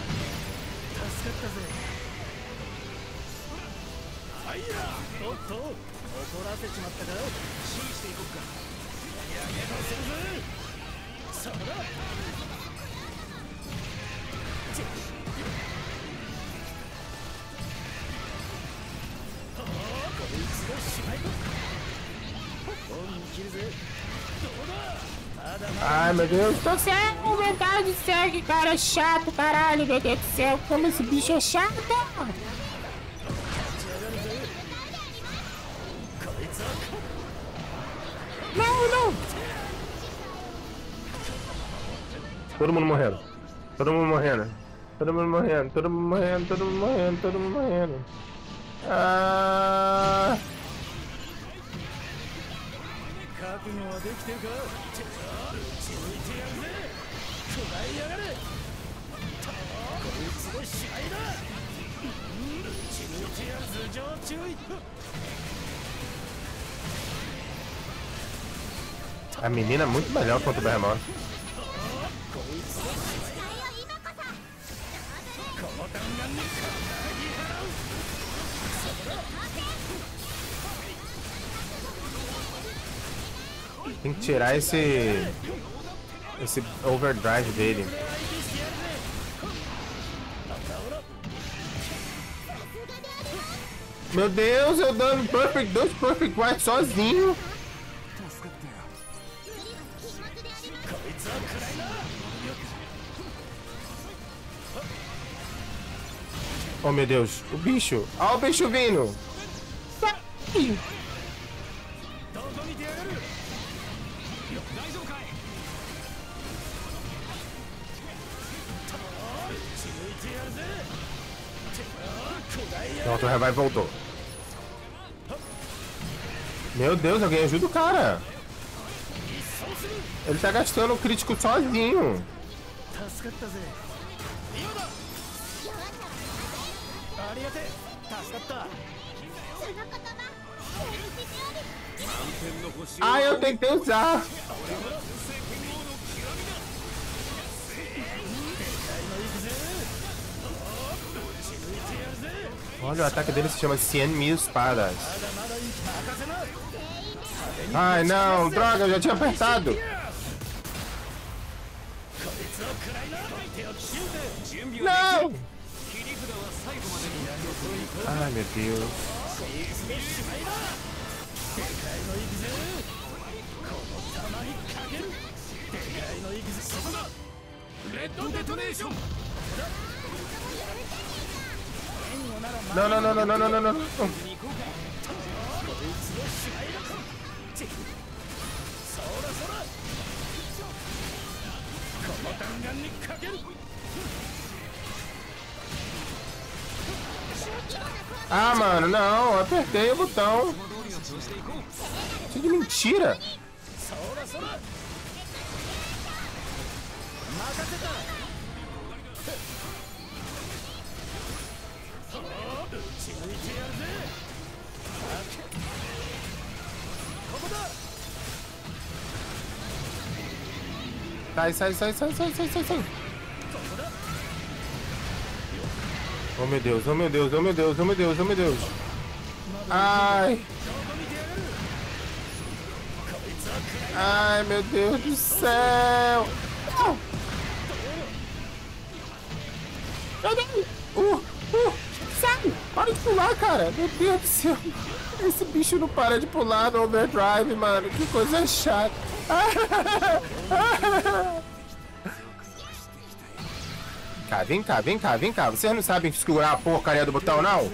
Ai, meu Deus. Tô sem vontade de ser, que cara chato, caralho, meu Deus do céu. Como esse bicho é chato. Não. Todo mundo morrendo. Ah... A menina é muito melhor contra o Behemoth. Tem que tirar esse overdrive dele. Meu Deus, eu dando dois Perfect White sozinho. Oh meu Deus, o bicho. Olha o bicho vindo. Sai. Pronto, o revive voltou. Meu Deus, alguém ajuda o cara. Ele tá gastando o crítico sozinho. Ah, eu tentei usar. Olha, o ataque dele se chama 100.000 espadas. Ai, não, droga, eu já tinha apertado. Não! Ai, meu Deus. Não, não, não, não, não, não, não, não. Ah, mano, não, apertei o botão. Que de mentira. Sai. Oh meu Deus, oh meu Deus, oh meu Deus, oh meu Deus, oh meu Deus. Ai. Ai, meu Deus do céu. Meu Deus. Sai. Para de pular, cara. Meu Deus do céu. Esse bicho não para de pular no overdrive, mano. Que coisa chata. Vem cá. Vocês não sabem segurar a porcaria do botão, não?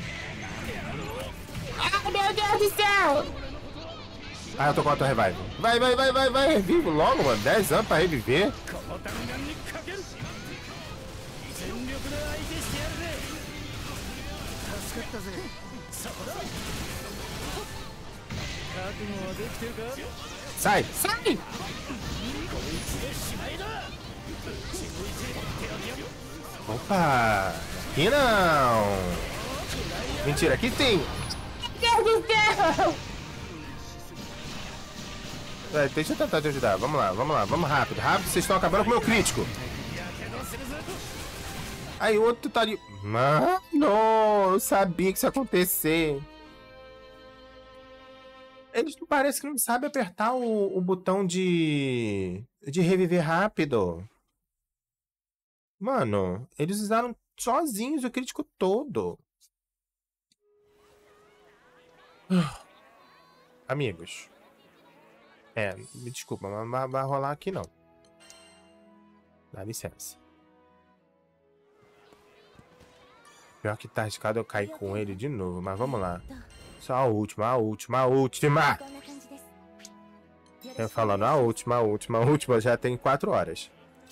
Ah, meu Deus do céu! Ah, eu tô com auto revive. Vai. Revive logo, mano. 10 anos pra reviver. Sai! Opa! Aqui não! Mentira, aqui sim! Meu Deus do céu! Deixa eu tentar te ajudar. Vamos lá. Vamos rápido. Vocês estão acabando com o meu crítico. Aí o outro tá ali. Mano, eu sabia que isso ia acontecer. Eles parece que não sabem apertar o botão de reviver rápido. Mano, eles usaram sozinhos o crítico todo. Amigos. Me desculpa, mas não vai rolar aqui não. Dá licença. Pior que tá arriscado eu cair com ele de novo, mas vamos lá. Só a última. Eu falando a última, já tem 4 horas.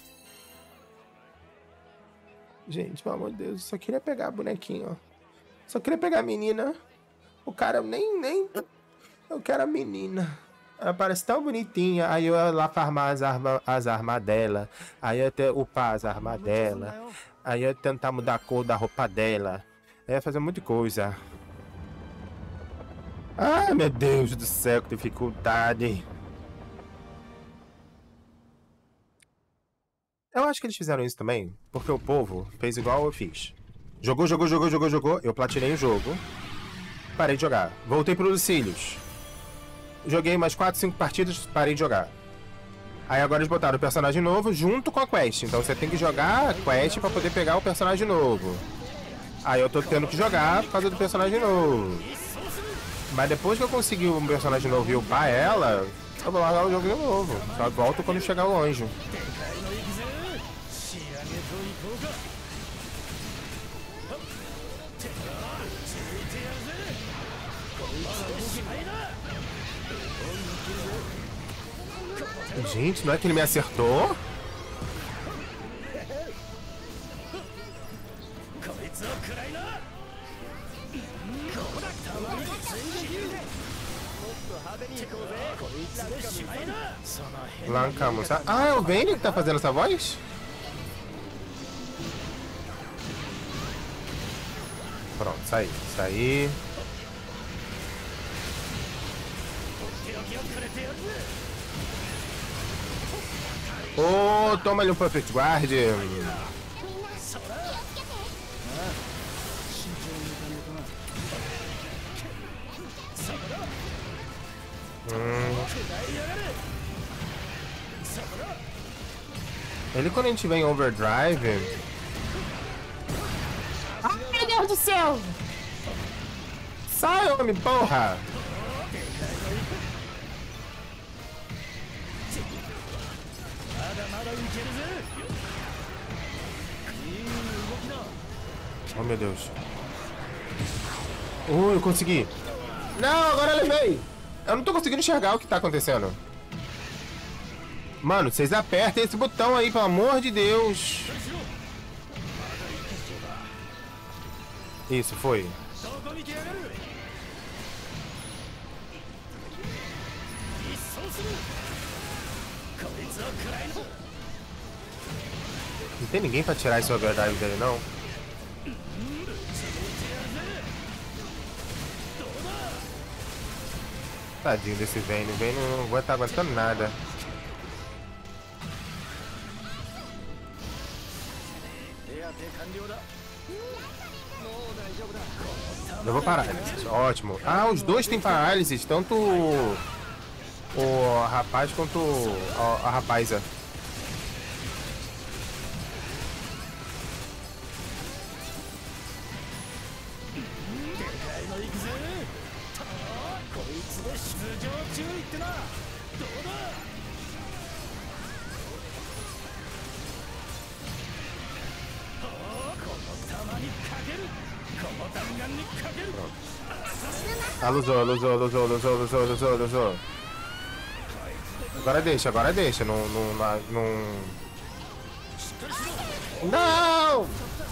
Gente, pelo amor de Deus, eu só queria pegar a bonequinha, ó. Só queria pegar a menina. O cara nem... Eu quero a menina. Ela parece tão bonitinha. Aí eu ia lá farmar as armas dela. Aí eu ia upar as armas dela. Aí eu ia tentar mudar a cor da roupa dela. Eu ia fazer muita coisa. Ai, meu Deus do céu, que dificuldade. Eu acho que eles fizeram isso também, porque o povo fez igual eu fiz. Jogou. Eu platinei o jogo. Parei de jogar. Voltei para os cílios. joguei umas 4, 5 partidas, parei de jogar. Aí agora eles botaram o personagem novo junto com a quest. Então você tem que jogar a quest pra poder pegar o personagem novo. Aí eu tô tendo que jogar por causa do personagem novo. Mas depois que eu conseguir um personagem novo e upar ela, eu vou largar o jogo de novo. Só volto quando chegar o anjo. Gente, não é que ele me acertou? Lancamos. Ah, é o Vayne que tá fazendo essa voz? Pronto, saí. Saí. Oh, toma ali um Perfect Guard. Ele quando a gente vem em Overdrive... Ai, meu Deus do céu! Sai, homem, porra! Oh, meu Deus. Eu consegui. Não, agora eu levei. Eu não tô conseguindo enxergar o que tá acontecendo. Mano, vocês apertem esse botão aí, pelo amor de Deus. Isso, foi. Não tem ninguém pra tirar esse overdrive dele, não? Tadinho desse Vayne. O Vayne não vai estar aguentando nada. Eu vou parálise. Ótimo. Ah, os dois têm parálise. Tanto o rapaz quanto a rapaz. Ah, luzou. Agora deixa. Não!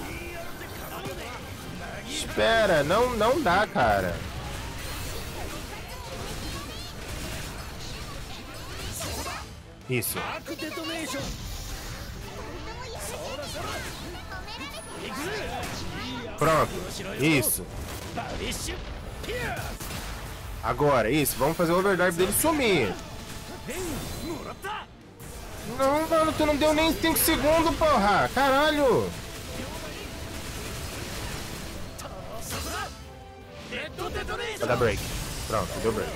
Espera, não dá, cara. Isso. Pronto. Isso. Agora, isso. Vamos fazer o overdrive dele sumir. Não, mano, tu não deu nem 5 segundos, porra. Caralho. Vai dar break. Pronto, deu break.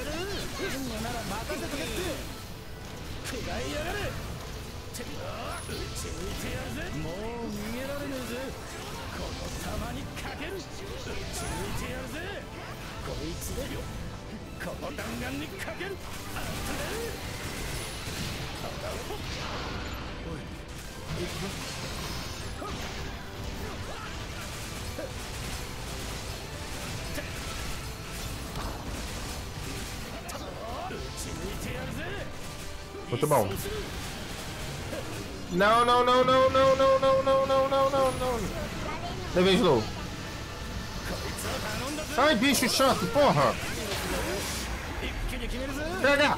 Muito bom. Não. Levei slow. Ai, bicho chato, porra. Pega.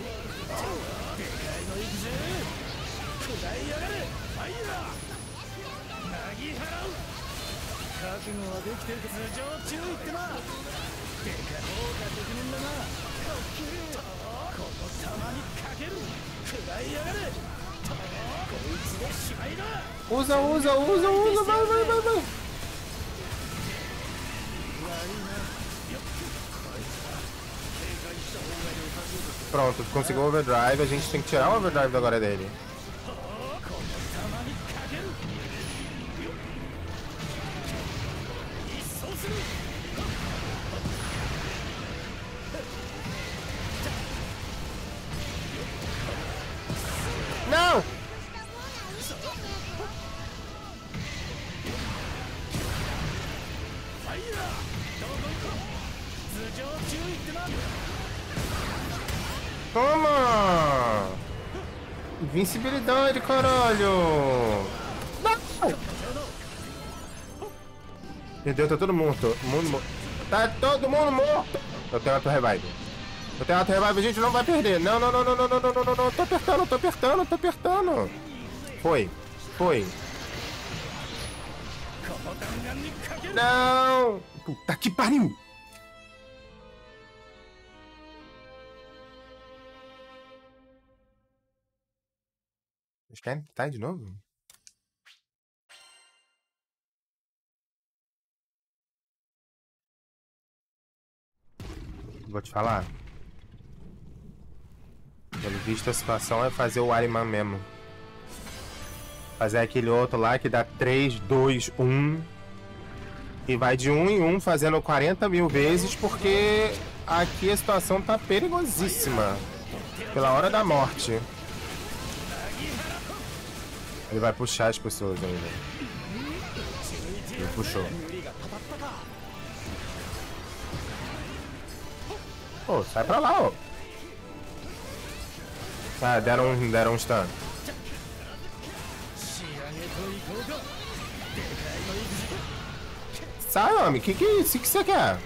Usa, vai. Pronto, conseguiu o overdrive. A gente tem que tirar o overdrive agora dele. Não! Toma! Invencibilidade, caralho! Não! Meu Deus, tá todo mundo morto. Tá todo mundo morto! Eu tenho auto revive. Eu tenho auto revive, a gente não vai perder. Não, não, não, não, não, não, não, não, não, não. Tô apertando, tô apertando, tô apertando. Foi, foi. Não! Puta que pariu! Vocês querem tentar de novo? Vou te falar. Pelo visto, a situação é fazer o Ariman mesmo. Fazer aquele outro lá que dá 3, 2, 1. E vai de 1 em 1 fazendo 40 mil vezes, porque aqui a situação tá perigosíssima. Pela hora da morte. Ele vai puxar as pessoas ainda. Ele puxou. Pô, sai pra lá, ó. Tá, deram um stun. Sai, homem. Que é isso? O que você quer?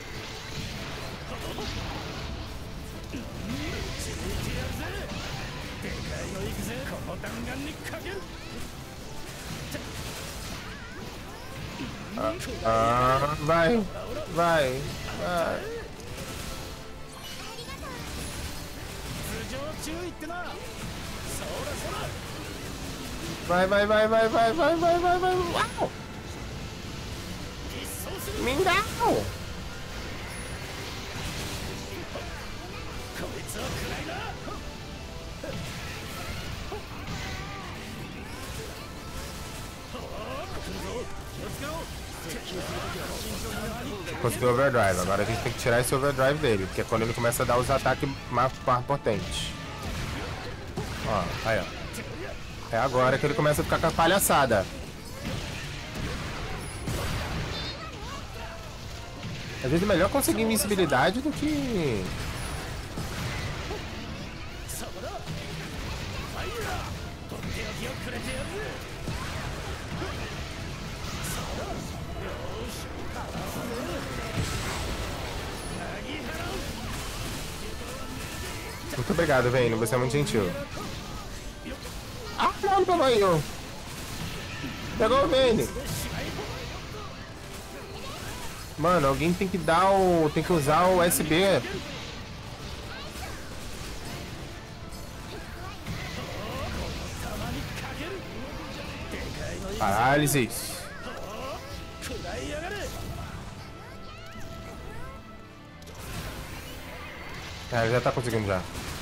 Vai. Vai. Vai. Vai, vai, vai, vai, vai, vai, vai, vai, vai. Uau! Mingau! Conseguiu overdrive, agora a gente tem que tirar esse overdrive dele, porque é quando ele começa a dar os ataques mais potentes. Ó, aí ó. É agora que ele começa a ficar com a palhaçada. Às vezes é melhor conseguir invencibilidade do que... Muito obrigado, Vayne. Você é muito gentil. Ah, não, ele pegou aí, ó. Pegou o Vayne. Mano, alguém tem que dar o... Tem que usar o USB. Parálises. É, já tá conseguindo já.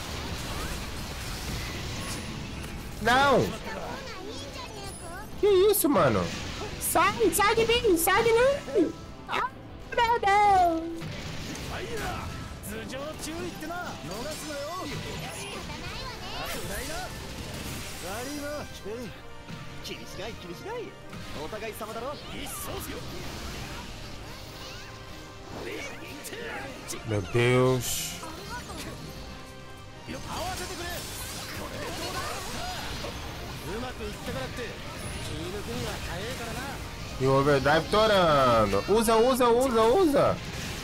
Não! Que isso, mano? Sai, sai de mim, sai de mim! Ah, meu Deus! Meu Deus! E o overdrive torando. Usa, usa, usa, usa.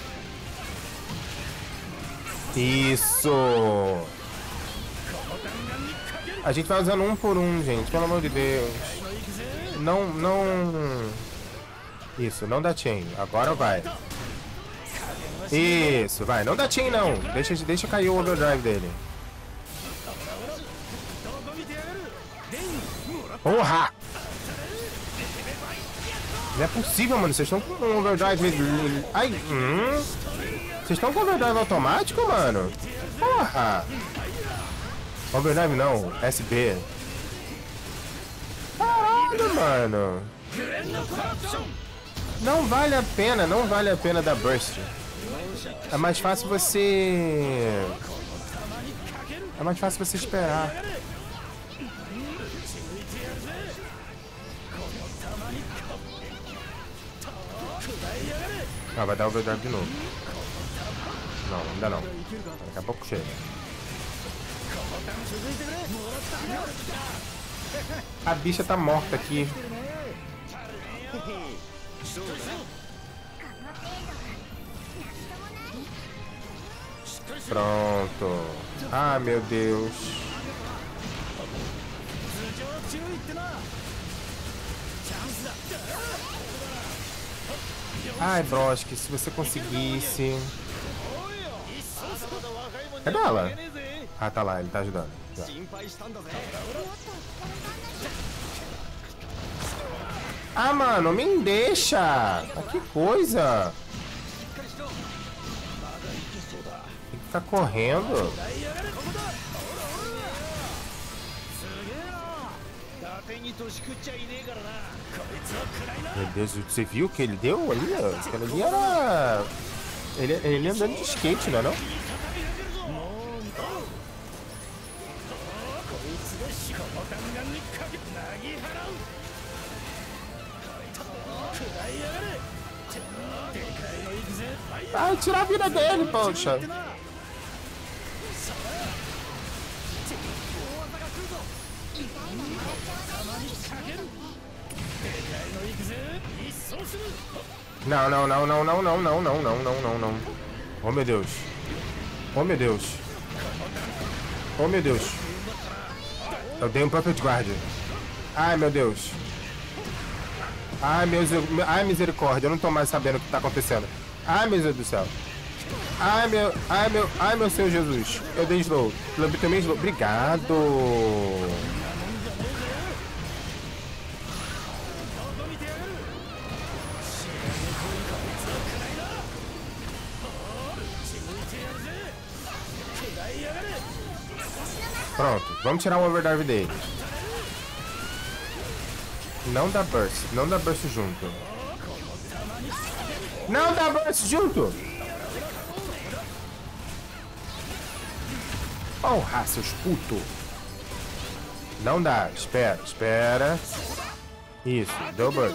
Isso. A gente vai usando um por um, gente. Pelo amor de Deus. Não, não... Isso, não dá chain. Agora vai. Isso, vai. Não dá chain, não. Deixa cair o overdrive dele. Porra! Não é possível, mano. Vocês estão com um overdrive... Ai, Vocês estão com overdrive automático, mano? Porra! Overdrive não, SB. Caralho, mano. Não vale a pena, não vale a pena dar burst. É mais fácil você... É mais fácil você esperar. Ah, vai dar overdrive de novo. Não, ainda não. Daqui a pouco chega. A bicha tá morta aqui. Pronto. Ah, meu Deus. Ai, Broski, se você conseguisse... Cadê ela? Ah, tá lá, ele tá ajudando. Já. Ah, mano, me deixa! Ah, que coisa! Tem que ficar correndo. Meu Deus, você viu o que ele deu ali? Aquilo ali era... Ele andando de skate, não é não? Ai, tira a vida dele, poxa. Não, não, não, não, não, não, não, não, não, não, não, não. Oh, meu Deus. Oh, meu Deus. Oh, meu Deus. Eu dei um Puppet Guard. Ai, meu Deus. Ai, ai, misericórdia. Eu não tô mais sabendo o que tá acontecendo. Ai, meu Deus do céu. Ai, meu Senhor Jesus. Eu dei slow. Eu também slow. Obrigado. Pronto, vamos tirar o overdrive dele. Não dá burst, não dá burst junto. Não dá burst junto! Porra, seus putos! Não dá, espera, espera. Isso, deu burst.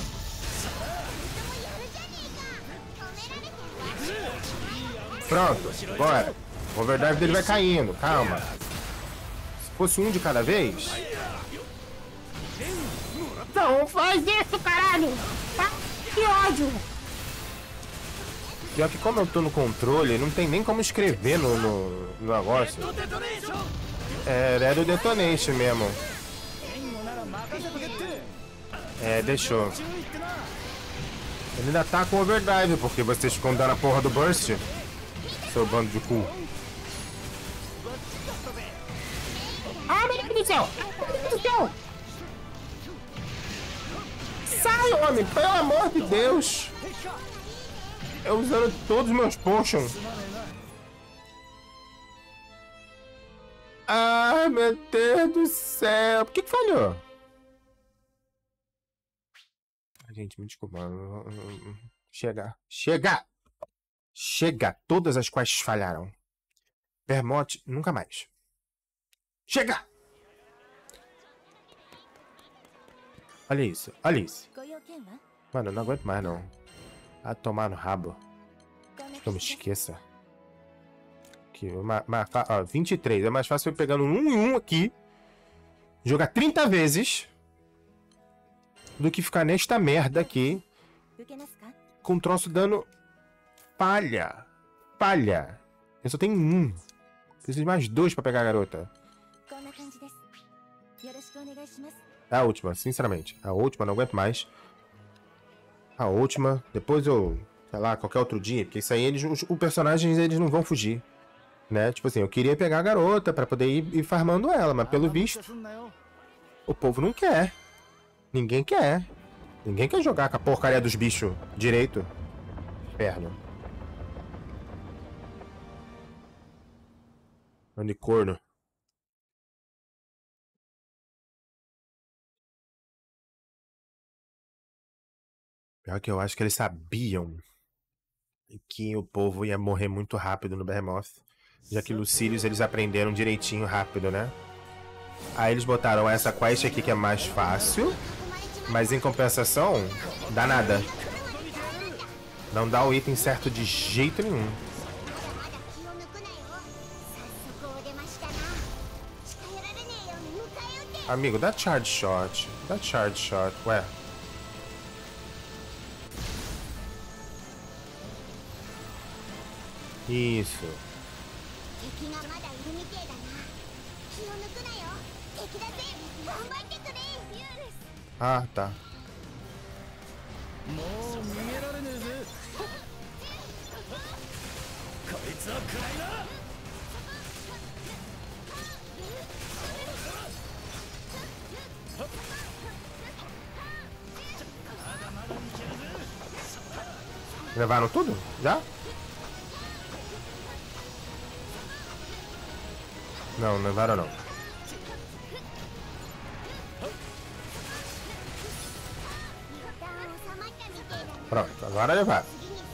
Pronto, agora. O overdrive dele vai caindo, calma. Se fosse um de cada vez... Não faz isso, caralho! Que ódio! Pior que como eu tô no controle, não tem nem como escrever no negócio. É do Detonation mesmo. É, deixou. Ele ainda tá com overdrive, porque vocês ficam dando a porra do burst. Seu bando de cu. Ah, meu Deus do céu! Meu Deus do céu! Sai, homem, pelo amor de Deus! Eu usando todos os meus potions. Ai, meu Deus do céu! Por que falhou? Gente, me desculpa. Chega. Chega! Chega! Todas as quests falharam. Vermont, nunca mais. Chega! Olha isso, olha isso. Mano, eu não aguento mais, não. A tomar no rabo. Que eu me esqueça. Aqui, ó, 23. É mais fácil eu pegando um em um aqui. Jogar 30 vezes. Do que ficar nesta merda aqui. Com um troço dando palha. Palha. Eu só tenho um. Preciso de mais dois pra pegar a garota. É a última, sinceramente. A última, não aguento mais. A última. Depois eu... Sei lá, qualquer outro dia. Porque isso aí, os personagens, eles não vão fugir. Né? Tipo assim, eu queria pegar a garota pra poder ir farmando ela. Mas pelo visto... O povo não quer. Ninguém quer. Ninguém quer jogar com a porcaria dos bichos direito. Inferno. Unicorno. Pior que eu acho que eles sabiam que o povo ia morrer muito rápido no Behemoth. Já que Lucilius eles aprenderam direitinho rápido, né? Aí eles botaram essa quest aqui que é mais fácil. Mas em compensação, dá nada. Não dá o item certo de jeito nenhum. Amigo, dá charge shot. Dá charge shot. Ué. Isso. Ah, tá. Levaram tudo? Já? Não, não levaram não. Pronto, agora levaram.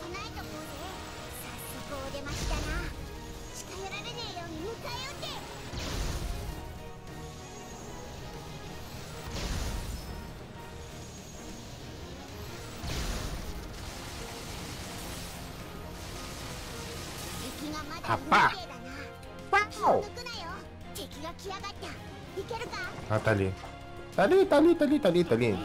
Rapá! Uau! Ah, tá ali. Tá ali, tá ali, tá ali, tá ali, tá ali.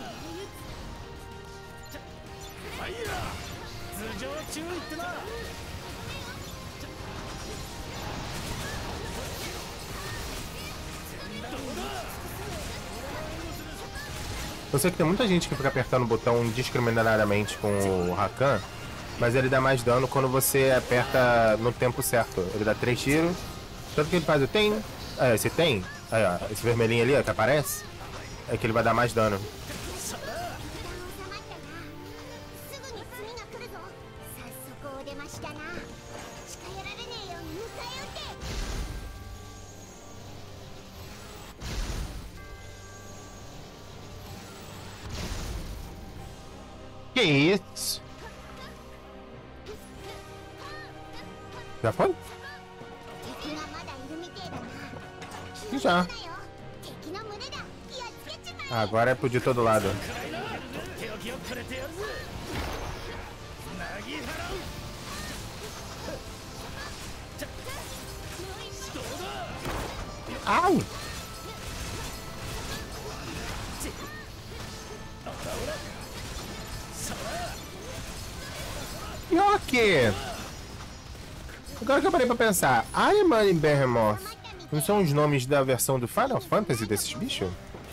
Eu sei que tem muita gente que fica apertando o botão indiscriminadamente com o Rakan, mas ele dá mais dano quando você aperta no tempo certo. Ele dá 3 tiros. Tanto que ele faz o tem. Esse tem. Aí, ó, esse vermelhinho ali, ó, que aparece. É que ele vai dar mais dano. Que isso? Já foi? Já. Agora é pro de todo lado. Au! Pior que... Agora que eu parei pra pensar, Ahriman e Behemoth não são os nomes da versão do Final Fantasy desses bichos?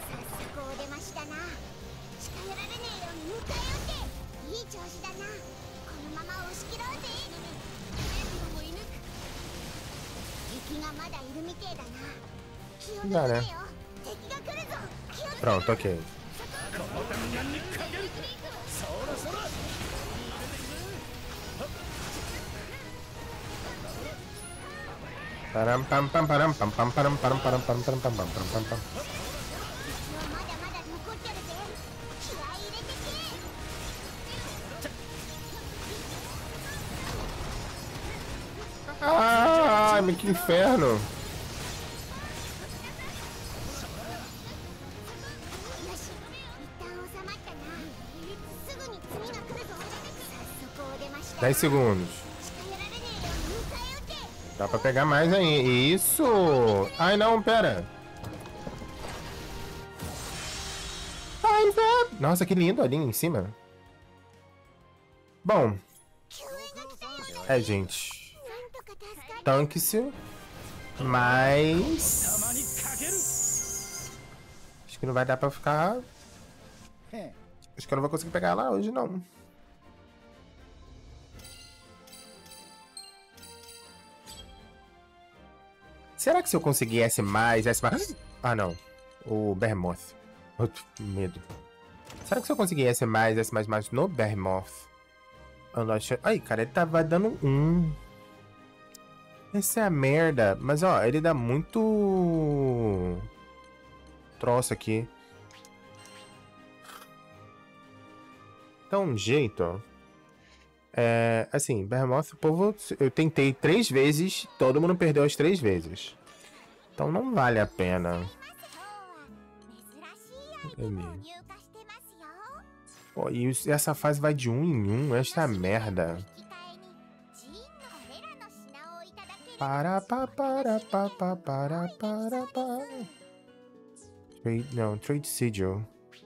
Dá, né? Pronto, ok. Param pam pam param pam pam param param param pam pam pam pam pam pam. Ai, mas que inferno! Dez segundos. Dá pra pegar mais aí. Isso! Ai, não, pera. Time's up! Nossa, que lindo ali em cima. Bom. Gente. Tanque-se. Mas... Acho que não vai dar pra ficar... Acho que eu não vou conseguir pegar ela hoje, não. Será que se eu conseguir S+, Ah, não. O Behemoth. Outro medo. Será que se eu conseguir S+, no Behemoth... Ai, cara, ele tava dando 1. Essa é a merda. Mas, ó, ele dá muito... troço aqui. então um jeito. Assim, Behemoth, o povo... Eu tentei 3 vezes, todo mundo perdeu as 3 vezes. Então não vale a pena. Pô, e essa fase vai de 1 em 1, esta merda. Trade Sigil.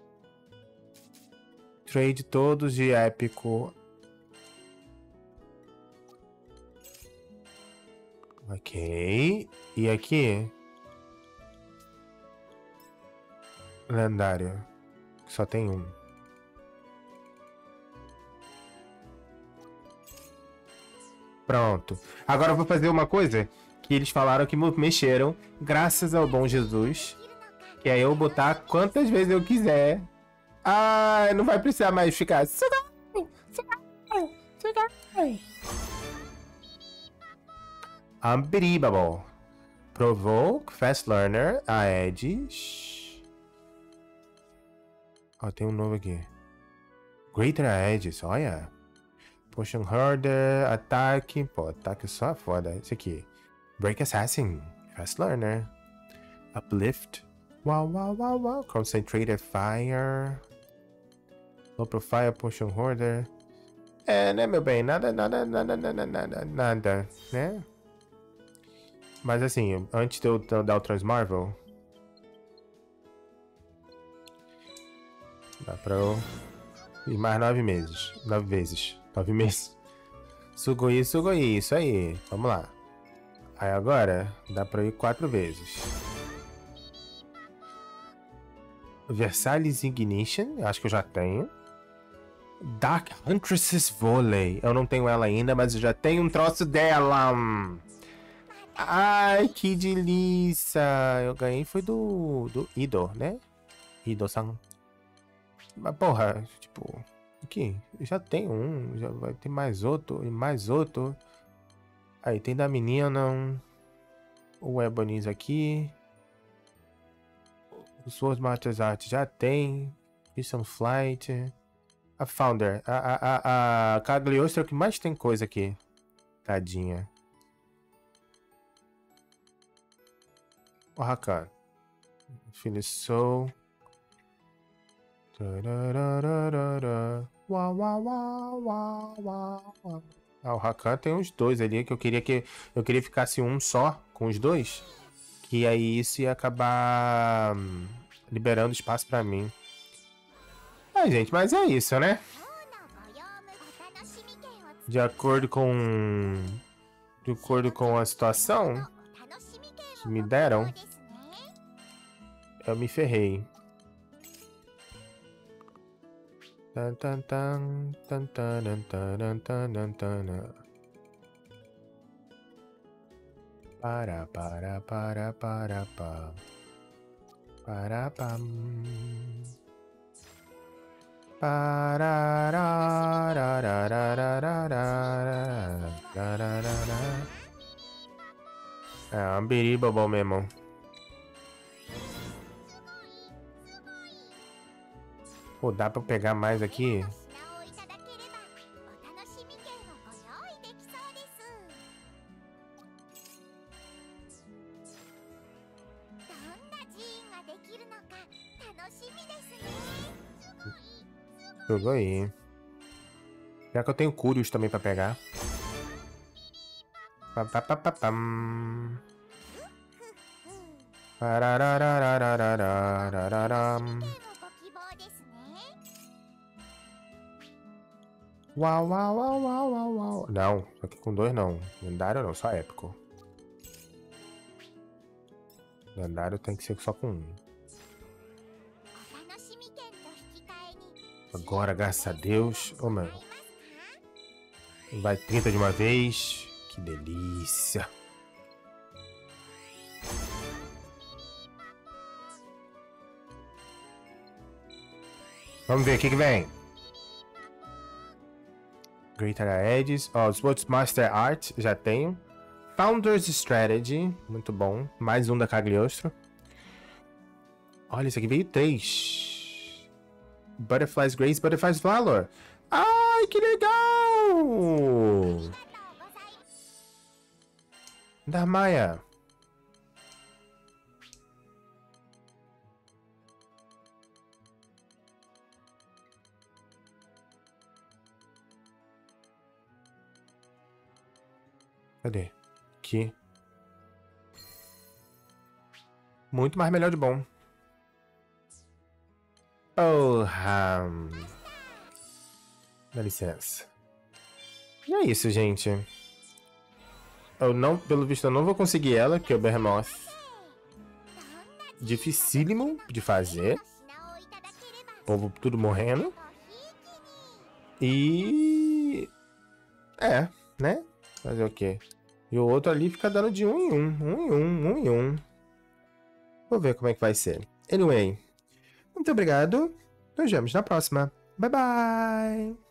Trade todos de épico. Ok. E aqui? Lendário. Só tem um. Pronto. Agora eu vou fazer uma coisa que eles falaram que mexeram, graças ao bom Jesus. Que é eu botar quantas vezes eu quiser. Ah, não vai precisar mais ficar... Unbelievable. Provoke, Fast Learner, Aedes. Ó, tem um novo aqui. Greater Aedes, olha. Potion Hoarder, ataque. Pô, ataque só é foda. Esse aqui. Break Assassin, Fast Learner. Uplift. Wow, wow, wow, wow. Concentrated Fire. Low Profile, Potion Hoarder. Né, meu bem? Nada, né? Mas assim, antes de eu dar o Transmarvel, dá pra eu ir mais 9 meses. 9 vezes. 9 meses. Sugoi, isso aí. Vamos lá. Aí agora, dá pra eu ir 4 vezes. Versailles Ignition, acho que eu já tenho. Dark Huntress's Volley. Eu não tenho ela ainda, mas eu já tenho um troço dela. Ai, que delícia! Eu ganhei foi do Ido, né? Ido-san. Mas porra, tipo... Aqui, eu já tenho um. Já vai ter mais outro e mais outro. Aí, tem da menina. O Ebony's aqui. O Sword Master's Art já tem. Christian Flight. A Founder. A Cagliostro é o que mais tem coisa aqui. Tadinha. O Rakan. Finish Soul. O Rakan tem os dois ali que eu queria ficasse um só com os dois. Que aí isso ia acabar liberando espaço pra mim. Gente, mas é isso, né? De acordo com a situação que me deram, eu me ferrei. É um biribabão mesmo. Pô, dá pra pegar mais aqui? Jogou aí. Será que eu tenho Curious também pra pegar? Uau, uau, uau, uau, uau, uau. Não, aqui com 2 não. Lendário não, só épico. Lendário tem que ser só com 1. Agora, graças a Deus. Oh, meu. Vai 30 de uma vez. Que delícia. Vamos ver o que vem. Greater Aedes. Ó, Sword Master Art, já tenho. Founder's Strategy, muito bom. Mais um da Cagliostro. Olha, esse aqui veio 3. Butterfly's Grace, Butterfly's Valor. Ai, que legal! Darmaya. Cadê? Aqui. Muito mais melhor de bom. Oh, dá licença. E é isso, gente. Eu não, pelo visto, eu não vou conseguir ela, que é o Behemoth. Dificílimo de fazer. O povo tudo morrendo. E... é, né? Fazer o quê? E o outro ali fica dando de 1 em 1. 1 em 1, 1 em 1. Vou ver como é que vai ser. Anyway. Muito obrigado. Nos vemos na próxima. Bye, bye!